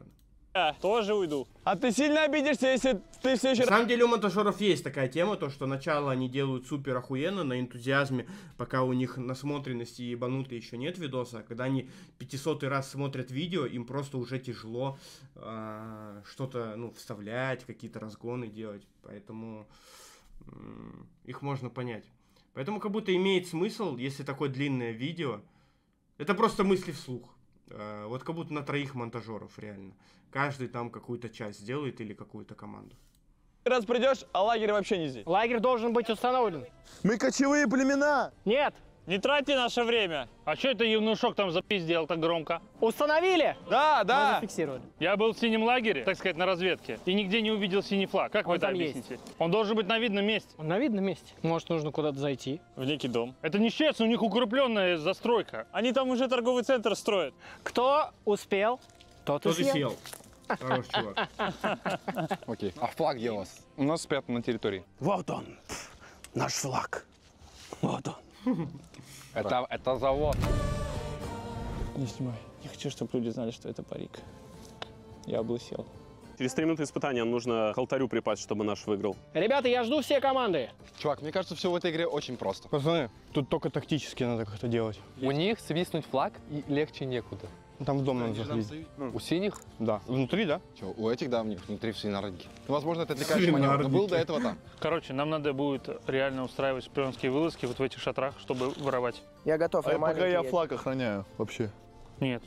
тоже уйду. А ты сильно обидишься, если ты все еще... На самом деле у монтажеров есть такая тема, то что начало они делают супер охуенно, на энтузиазме, пока у них насмотренности ебанутой еще нет видоса, а когда они 500-й раз смотрят видео, им просто уже тяжело что-то, ну, вставлять, какие-то разгоны делать, поэтому их можно понять. Поэтому как будто имеет смысл, если такое длинное видео, это просто мысли вслух. Вот как будто на 3 монтажеров реально. Каждый там какую-то часть сделает или какую-то команду. Раз придешь, а лагерь вообще не здесь. Лагерь должен быть установлен. Мы кочевые племена. Нет. Не тратьте наше время. А что это Евнушок там запиздел так громко? Установили? Да, да. Мы зафиксировали. Я был в синем лагере, так сказать, на разведке, и нигде не увидел синий флаг. Как вы это объясните? Есть. Он должен быть на видном месте. Он на видном месте? Может, нужно куда-то зайти? В некий дом. Это не честно, у них укрепленная застройка. Они там уже торговый центр строят. Кто успел, тот и съел. Хороший чувак. Окей. А флаг где у вас? У нас спрятан на территории. Вот он, наш флаг. Вот он. Это завод. Не снимай. Не хочу, чтобы люди знали, что это парик. Я облысел. Через 3 минуты испытания нужно к алтарю припасть, чтобы наш выиграл. Ребята, я жду все команды. Чувак, мне кажется, все в этой игре очень просто. Пацаны, тут только тактически надо как-то делать. У них свистнуть флаг и легче некуда. Там в дом надо заходить. У синих? Да. Внутри, да? Че, у этих, да, у них внутри в свинарнике. Возможно, это отвлекающий маневр, но был до этого там. Короче, нам надо будет реально устраивать шпионские вылазки вот в этих шатрах, чтобы воровать. Я готов. Пока я флаг охраняю вообще. Нет.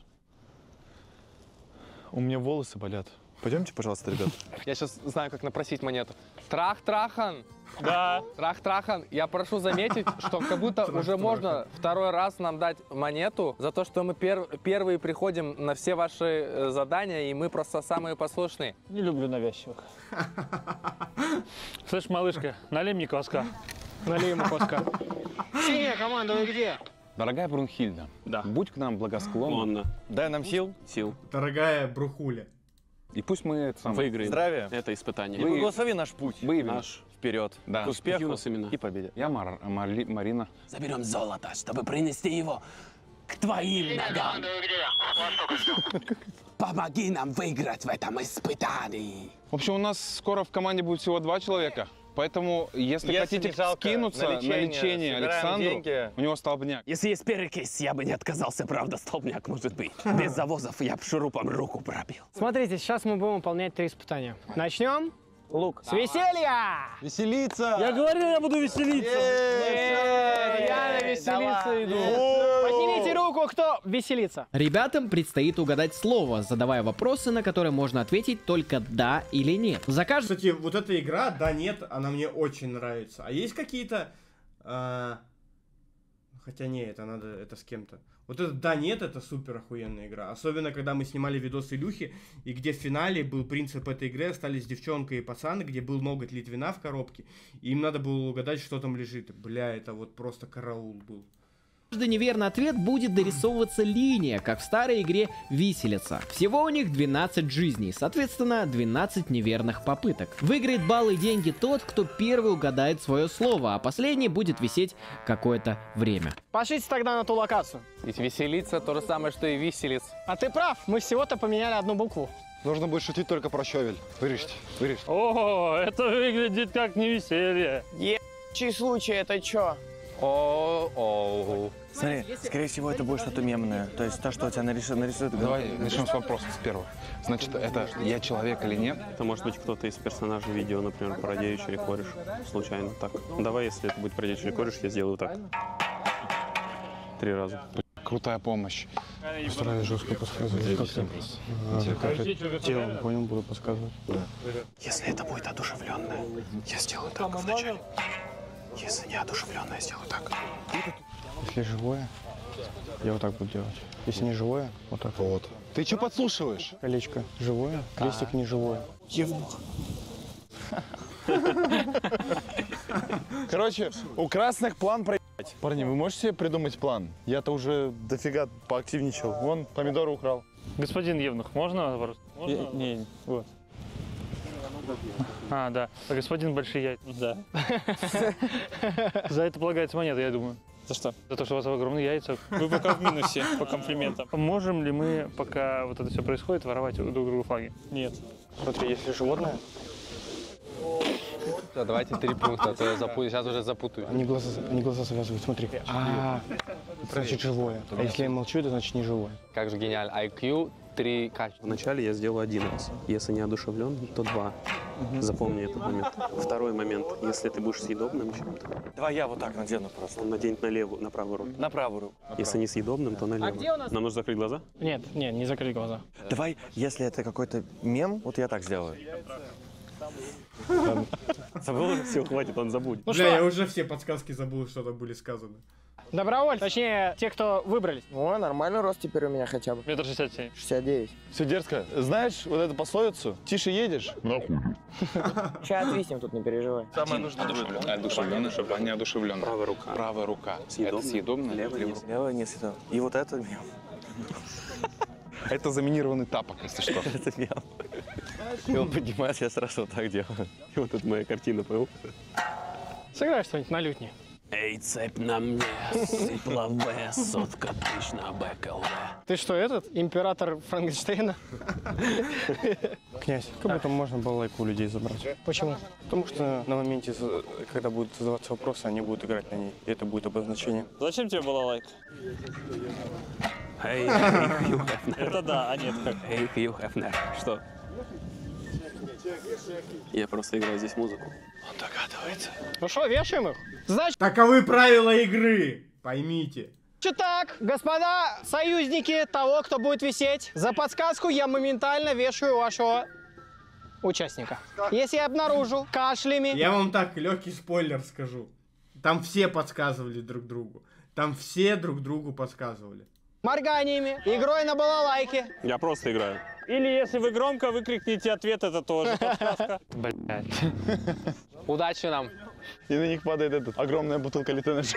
У меня волосы болят. Пойдемте, пожалуйста, ребят. Я сейчас знаю, как напросить монету. Трах-трахан. Да. Трах-трахан. Я прошу заметить, что как будто уже можно 2-й раз нам дать монету за то, что мы первые приходим на все ваши задания, и мы просто самые послушные. Не люблю навязчивых. Слышь, малышка, налей мне кваска. Налей ему кваска. Синяя команда, вы где? Дорогая Брунхильда, будь к нам благосклонна. Дай нам сил. Дорогая Брухуля. И пусть мы выиграем здравия. Это испытание. И благослови наш путь. Наш вперед. Да. К успеху именно. и победе. Я Марина. Заберем золото, чтобы принести его к твоим ногам. Помоги нам выиграть в этом испытании. В общем, у нас скоро в команде будет всего 2 человека. Поэтому, если хотите скинуться на лечение Александру, у него столбняк. Если есть перекись, я бы не отказался, правда, столбняк может быть. Без завозов я б шурупом руку пробил. Смотрите, сейчас мы будем выполнять 3 испытания. Начнем. Лук. С веселья! Веселиться! Я говорил, я буду веселиться! Я на веселиться иду. Поднимите руку, кто веселится. Ребятам предстоит угадать слово, задавая вопросы, на которые можно ответить только да или нет. За каждый... Кстати, вот эта игра, да-нет, она мне очень нравится. А есть какие-то... Хотя не, это с кем-то. Вот это да-нет, это супер охуенная игра. Особенно, когда мы снимали видос Илюхи, и где в финале был принцип этой игры, остались девчонка и пацаны, где был ноготь Литвина в коробке, и им надо было угадать, что там лежит. Бля, это вот просто караул был. Каждый неверный ответ будет дорисовываться линия, как в старой игре «Виселица». Всего у них 12 жизней, соответственно, 12 неверных попыток. Выиграет баллы и деньги тот, кто первый угадает свое слово, а последний будет висеть какое-то время. Пошлите тогда на ту локацию. Ведь веселиться то же самое, что и виселиц. А ты прав, мы всего-то поменяли 1 букву. Нужно будет шутить только про щавель. Вырежьте. О, это выглядит как не веселье. Чей случай, это чё? Смотри, скорее всего, это будет что-то мемное. То есть то, что у тебя нарисуют. Давай начнем с вопроса, с первого. Значит, это я человек или нет? Это может быть кто-то из персонажей видео, например, пародеющий или кореш. Случайно так. Давай, если это будет пародеющий или кореш, я сделаю так. 3 раза. Крутая помощь. Постараюсь жестко подсказывать. Как телом, понял, буду подсказывать. Если это будет одушевленное, я сделаю так вначале. Если не одушевленное, я сделаю так. Если живое, я вот так буду делать. Если не живое, вот так. Вот. Ты что подслушиваешь? Колечко живое, крестик не живое. Евнух. Короче, у красных план проебать. Парни, вы можете себе придумать план? Я-то уже дофига поактивничал. Вон, помидоры украл. Господин Евнух, можно вопрос? Не, вот. А, да. А господин Большие Яйца. Да. За это полагается монета, я думаю. За что? За то, что у вас огромные яйца. Вы пока в минусе по комплиментам. Можем ли мы, пока вот это все происходит, воровать друг другу флаги? Нет. Смотри, если животное... Да, давайте 3 пункта, а то я сейчас уже запутаю. Они глаза завязывают, смотри. Значит, живое. А если я молчу, это значит не живое. Как же гениально. IQ 3 качества. Вначале я сделаю 1 раз. Если не одушевлен, то 2. Запомни этот момент. Второй момент. Если ты будешь съедобным чем-то. Давай я вот так надену просто. Он наденет на правую руку. На правую руку. Если не съедобным, то на левую. А где у нас? Нам нужно закрыть глаза? Нет, не закрыть глаза. Давай, если это какой-то мем, вот я так сделаю. Забыл? Все, хватит, он забудет. Ну, я уже все подсказки забыл, что там были сказаны. Добровольцы, точнее, те, кто выбрались. О, нормальный рост теперь у меня хотя бы. 1,67 м. 69. Все дерзко. Знаешь вот эту пословицу? Тише едешь? Нахуй. Сейчас отвиснем тут, не переживай. Самое нужное одушевленное, чтобы не одушевленное. Правая рука. Правая рука. Это съедобное? Левая не съедобная. И вот это мем. Это заминированный тапок, если что. Это мем. И он поднимается, я сразу вот так делаю. И вот это моя картина, понял? Сыграй что-нибудь на лютне. Эй, цепь на мне, сыпла В, сотка тысяч на БКЛ. Ты что, этот? Император Франкенштейна? Князь, как будто можно было лайку у людей забрать. Почему? Потому что на моменте, когда будут задаваться вопросы, они будут играть на ней. И это будет обозначение. Зачем тебе была лайк? Эй, Хью Хефнер. Это да, а нет как. Эй, Хью Хефнер. Что? Я просто играю здесь музыку. Он догадывается. Ну что, вешаем их? Значит... Таковы правила игры, поймите. Так, господа союзники того, кто будет висеть, за подсказку я моментально вешаю вашего участника. Если я обнаружу кашлями... Я вам так легкий спойлер скажу. Там все подсказывали друг другу. Там все друг другу подсказывали. Морганиями, игрой на балалайке. Я просто играю. Или если вы громко выкрикните ответ, это тоже подсказка. Блять. Удачи нам. И на них падает эта огромная бутылка Литенежи.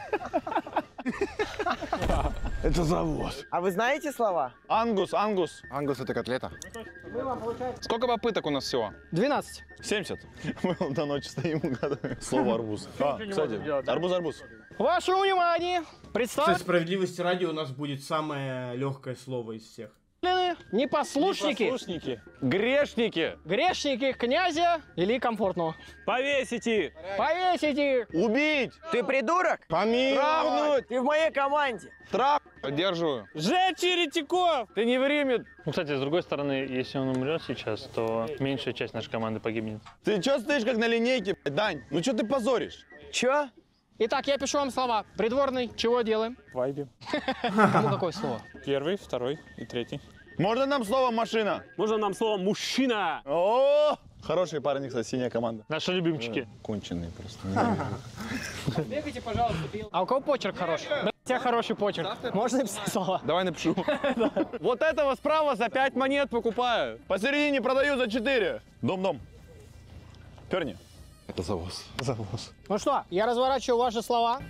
Это завоз. А вы знаете слова? Ангус, ангус. Ангус — это котлета. Сколько попыток у нас всего? 12. 70. Мы до ночи стоим, угадываем. Слово арбуз. Кстати, арбуз. Ваше внимание! Кстати, справедливости ради у нас будет самое легкое слово из всех. Непослушники. Грешники. Грешники князя или комфортного. Повесить их. Повесить их. Убить. Ты придурок? Помиловать. Ты в моей команде. Поддерживаю. Сжечь еретиков. Ты не время. Ну, кстати, с другой стороны, если он умрет сейчас, то меньшая часть нашей команды погибнет. Ты чё стоишь как на линейке, Дань? Ну чё ты позоришь? Чё? Итак, я пишу вам слова. Придворный, чего делаем? Вайбе. Кому какое слово? Первый, второй и третий. Можно нам слово машина? Можно нам слово мужчина? О, хорошие парни, кстати, синяя команда. Наши любимчики. Конченые просто. Бегайте, пожалуйста. А у кого почерк хороший? У тебя хороший почерк. Можно написать слова? Давай напишу. Вот этого справа за 5 монет покупаю. Посередине продаю за 4. Дом. Перни. Это завоз. Завоз. Ну что, я разворачиваю ваши слова.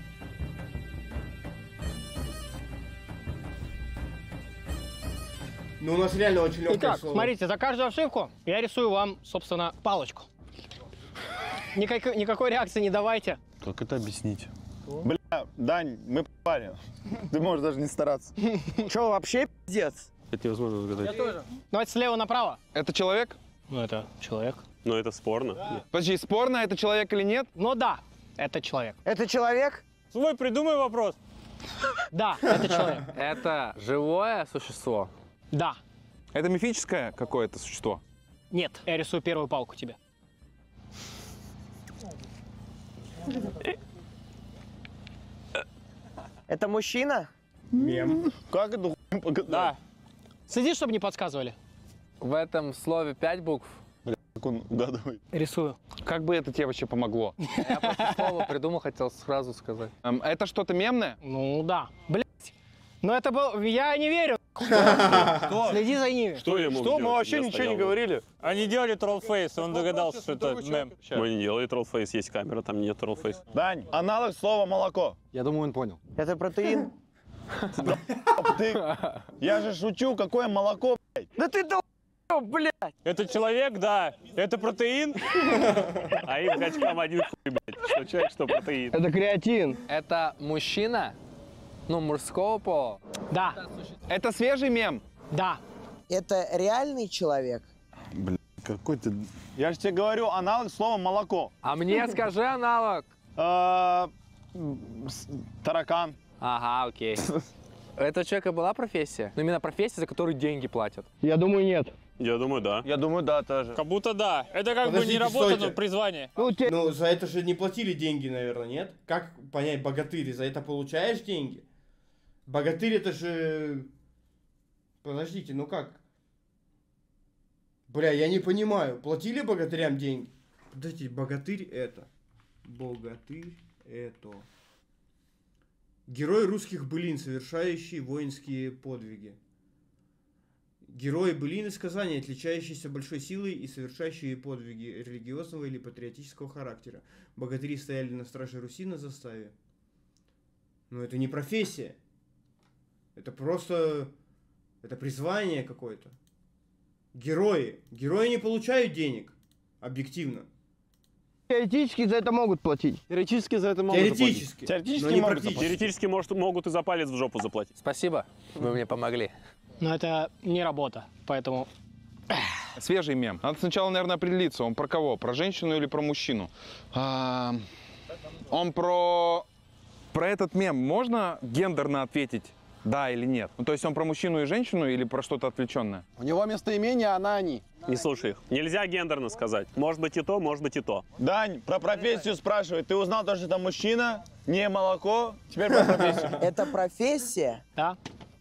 Ну, у нас реально очень легкое Итак, слово. смотрите, за каждую ошибку я рисую вам, собственно, палочку. Никакой реакции не давайте. Как это объяснить? Бля, Дань, мы парень. Ты можешь даже не стараться. Чё, вообще пиздец? Это невозможно разгадать. Я тоже. Давайте слева направо. Это человек? Ну, это человек. Но это спорно. Да. Подожди, спорно, это человек или нет? Ну да, это человек. Это человек? Свой придумай вопрос. Да, это человек. Это живое существо? Да. Это мифическое какое-то существо? Нет, я рисую первую палку тебе. Это мужчина? Мем. Как это показать? Да. Следи, чтобы не подсказывали. В этом слове 5 букв? Как он угадывает? Рисую. Как бы это тебе вообще помогло? Я просто слово придумал, хотел сразу сказать. Это что-то мемное? Ну да. Блять. Но это был... Я не верю. Следи за ними. Что я мог Что? Мы делать? вообще Я ничего стоял не вот. говорили. Они делали троллфейс, он догадался, что это мем. Мы не делали троллфейс, есть камера, там нет троллфейс. Дань, аналог слова молоко. Я думаю, он понял. Это протеин? Я же шучу, какое молоко, блядь. Да ты блядь. Это человек, да. Это протеин. А им качкам один хуй, блядь. Что человек, что протеин. Это креатин. Это мужчина? Ну, мужского пола? Да. Это свежий мем? Да. Это реальный человек? Бля, какой ты... Я же тебе говорю, аналог слова молоко. А мне скажи аналог. Таракан. Ага, окей. У этого человека была профессия? Ну, именно профессия, за которую деньги платят? Я думаю, нет. Я думаю, да. Я думаю, да, тоже. Как будто да. Это как бы Подождите, не работа, стойте. но призвание. Ну, за это же не платили деньги, наверное, нет? Как понять, богатырь, за это получаешь деньги? Богатырь это же... Подождите, ну как? Бля, я не понимаю. Платили богатырям деньги? Подождите, богатырь это. Богатырь это. Герой русских былин, совершающий воинские подвиги. Герои былин и сказаний, отличающиеся большой силой и совершающие подвиги религиозного или патриотического характера. Богатыри стояли на страже Руси на заставе. Но это не профессия. Это просто... Это призвание какое-то. Герои. Герои не получают денег. Объективно. Теоретически за это могут платить. Теоретически за это могут Теоретически. Теоретически но не могут практически. Теоретически могут и за палец в жопу заплатить. Спасибо, вы мне помогли. Но это не работа, поэтому... Свежий мем. Надо сначала, наверное, определиться, он про кого? Про женщину или про мужчину? Он про... Про этот мем можно гендерно ответить? Да или нет? Ну, то есть он про мужчину и женщину или про что-то отвлеченное? У него местоимение она-они. Не слушай их. Нельзя гендерно сказать. Может быть и то, может быть и то. Дань, про профессию спрашивает. Ты узнал то, что это мужчина, не молоко. Теперь про профессию. Это профессия? Да.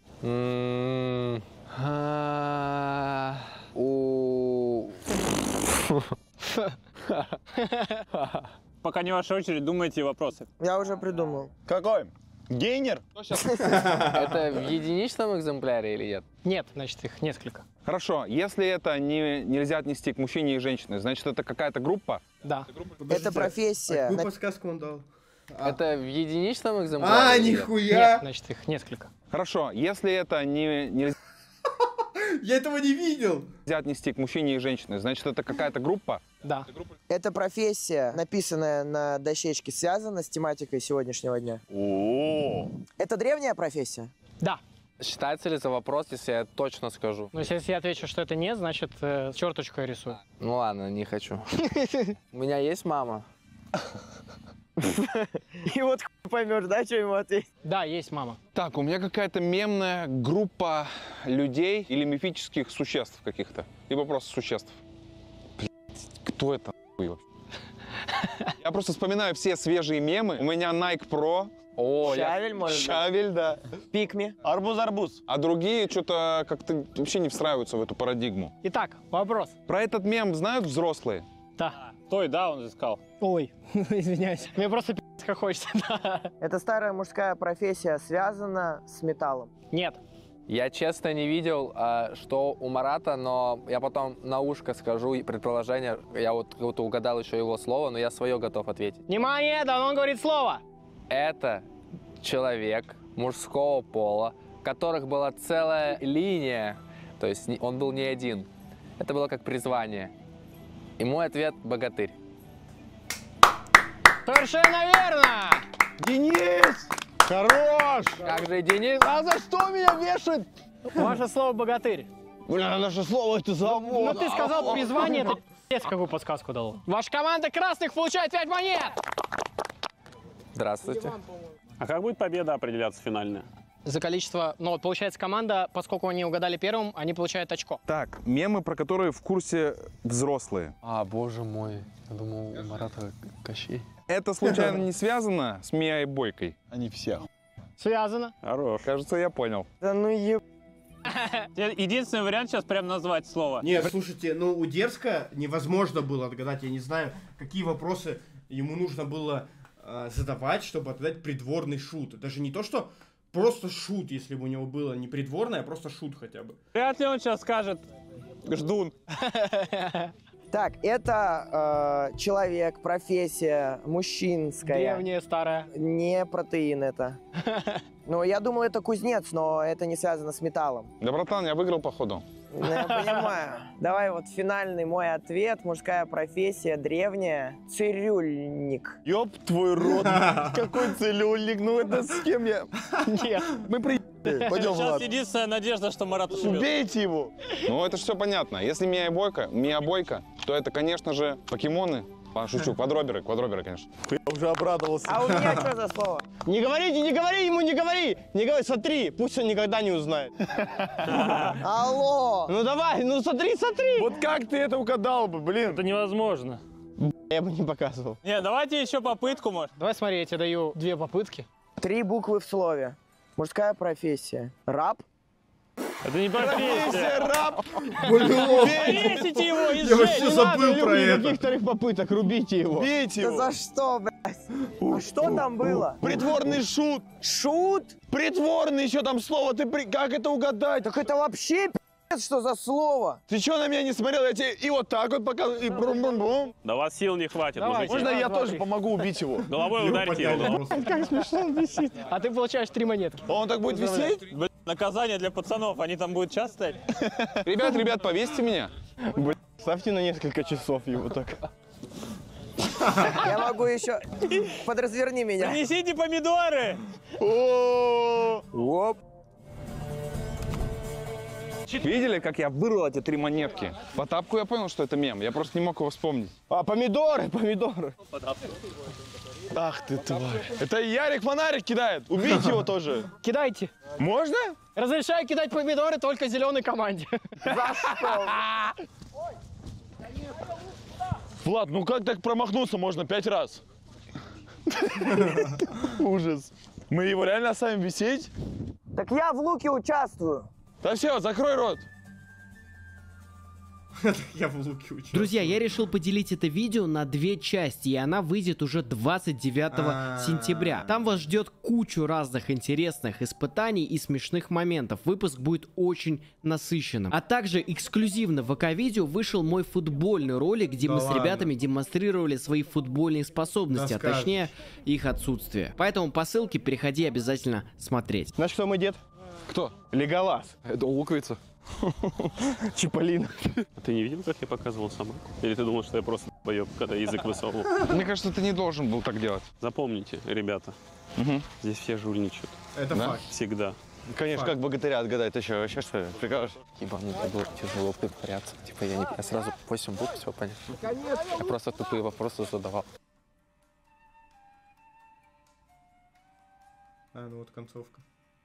Пока не ваша очередь, думайте вопросы. Я уже придумал. Какой? Гейнер? Это в единичном экземпляре или нет? Нет, значит, их несколько. Хорошо, если это нельзя отнести к мужчине и женщине, значит, это какая-то группа? Да. Это профессия. Какую подсказку он дал? Это в единичном экземпляре? или нет? Нихуя! Нет, значит, их несколько. Хорошо, если это нельзя Я этого не видел! отнести к мужчине и женщине, значит, это какая-то группа? Да. Это профессия, написанная на дощечке, связана с тематикой сегодняшнего дня. Это древняя профессия? Да. Считается ли за вопрос, если я точно скажу? Но если я отвечу, что это нет, значит, черточку я рисую. Ну ладно, не хочу. У меня есть мама? И вот поймешь, да, что ему ответить? Да, есть мама. Так, у меня какая-то мемная группа людей или мифических существ каких-то. Либо просто существ. Блядь, кто это нахуй вообще? Я просто вспоминаю все свежие мемы. У меня Nike Pro. О, Щавель, может быть? Щавель, да. Пикми. Арбуз-арбуз. А другие что-то как-то вообще не встраиваются в эту парадигму. Итак, вопрос. Про этот мем знают взрослые? Да. Той, да, он искал. Ой, извиняюсь. Мне просто как хочется. Да. Это старая мужская профессия, связана с металлом. Нет. Я честно не видел, что у Марата, но я потом на ушко скажу предположение. Я вот как будто угадал еще его слово, но я свое готов ответить. Внимание, да, он говорит слово. Это человек мужского пола, у которых была целая линия, то есть он был не один. Это было как призвание. И мой ответ – богатырь. Совершенно верно! Денис! Хорош! Как же Денис? А за что меня вешают? Ваше слово богатырь. Бля, наше слово это завод. Ну ты сказал призвание, это пи***ц, какую подсказку дал. Ваша команда красных получает 5 монет! Здравствуйте. А как будет победа определяться финальная? За количество, ну вот получается команда, поскольку они угадали первым, они получают очко. Так, мемы, про которые в курсе взрослые. А, боже мой. Я думал, у Марата Кощей. Это случайно не связано с Мией Бойкой? Они все. Связано. Хорош. Кажется, я понял. Да ну еб... Единственный вариант сейчас прям назвать слово. Нет, слушайте, ну у Дерзка невозможно было отгадать. Я не знаю, какие вопросы ему нужно было задавать, чтобы отгадать придворный шут. Даже не то, что просто шут, если бы у него было не придворный, а просто шут хотя бы. Вряд ли он сейчас скажет «Ждун». Так, это человек, профессия, мужчинская. Древняя, старая. Не протеин это. Ну, я думал, это кузнец, но это не связано с металлом. Да, братан, я выиграл, походу. Ну, я понимаю. Давай вот финальный мой ответ. Мужская профессия, древняя. Цирюльник. Ёб твой рот. Какой цирюльник? Ну это с кем я? Нет. Мы пойдем, Сейчас ладно. единственная надежда, что Марат ошибется. Убейте его. Ну, это же все понятно. Если Мия-бойка, то это, конечно же, покемоны. Шучу, квадроберы, конечно. Я уже обрадовался. А у меня что за слово? Не говорите, не говори ему, не говори! Не говори, смотри, пусть он никогда не узнает. Алло! Ну давай, ну смотри, смотри! Вот как ты это угадал бы, блин? Это невозможно. Я бы не показывал. Не, давайте еще попытку, может. Давай смотри, я тебе даю 2 попытки. 3 буквы в слове. Мужская профессия. Раб? Это не профессия. Раб! Повесите его и Я вообще забыл про это. Никаких вторых попыток, рубите его. Бейте Да его. за что, блядь? А что там было? Притворный шут. Шут? Притворный еще там слово. Как это угадать? Так это вообще пи***ц, что за слово? Ты что на меня не смотрел? Я тебе и вот так вот показываю, и брум-брум-брум. Да у вас сил не хватит, Давай, мужики. Можно я два, тоже три. помогу убить его? Головой ударьте его. Как смешно он висит. А ты получаешь 3 монетки. Он так будет висеть? Блин, наказание для пацанов, они там будут час стоять. Ребят, повесьте меня. Ставьте на несколько часов его так. Я могу еще... Подразверни меня. Принесите помидоры! Оп. Видели, как я вырвал эти 3 монетки? По тапку я понял, что это мем. Я просто не мог его вспомнить. А, помидоры, помидоры. Ах ты тварь. Это Ярик фонарик кидает. Убейте его тоже. Кидайте. Можно? Разрешаю кидать помидоры только зеленой команде. За что? Влад, ну как так промахнуться можно 5 раз? Ужас. Мы его реально оставим висеть? Так я в луке участвую. Да все, закрой рот. Я в луке учу. Друзья, я решил поделить это видео на 2 части, и она выйдет уже 29 сентября. Там вас ждет кучу разных интересных испытаний и смешных моментов. Выпуск будет очень насыщенным. А также эксклюзивно в ВК-видео вышел мой футбольный ролик, где мы с ребятами демонстрировали свои футбольные способности, а точнее их отсутствие. Поэтому по ссылке переходи обязательно смотреть. Знаешь, кто мой дед? Кто? Леголас. Это луковица. Чиполлино. А ты не видел, как я показывал собаку? Или ты думал, что я просто поеб, когда язык высовывал? Мне кажется, ты не должен был так делать. Запомните, ребята, здесь все жульничают. Это факт. Всегда. Конечно, как богатыря отгадать. Ты что, вообще что ли? Прикажешь? Ибо мне было тяжело притворяться. Типа я сразу 8 букв, все понятно. Я просто тупые вопросы задавал. А, ну вот концовка.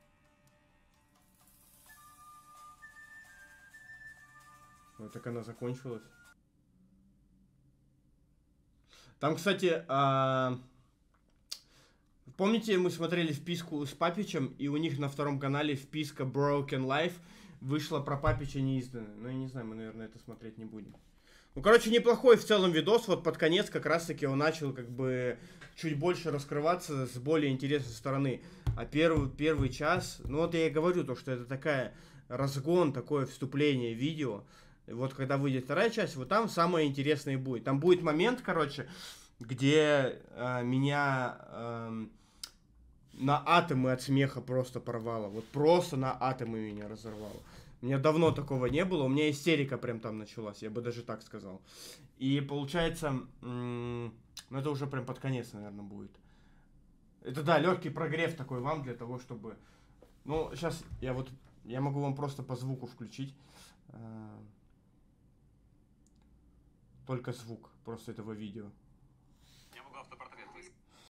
Вот так она закончилась. Там, кстати, помните, мы смотрели вписку с Папичем, и у них на 2-м канале вписка Broken Life вышла про Папича неизданная. Ну, я не знаю, мы, наверное, это смотреть не будем. Ну, короче, неплохой в целом видос. Вот под конец как раз-таки он начал как бы чуть больше раскрываться с более интересной стороны. А первый час, ну вот я и говорю, то, что это такая разгон, такое вступление в видео. И вот когда выйдет 2-я часть, вот там самое интересное будет. Там будет момент, короче, где меня на атомы от смеха просто порвало. Вот просто на атомы меня разорвало. У меня давно такого не было, у меня истерика прям там началась, я бы даже так сказал. И получается, ну это уже прям под конец, наверное, будет. Это да, легкий прогрев такой вам для того, чтобы... Ну, сейчас я могу вам просто по звуку включить. Только звук просто этого видео.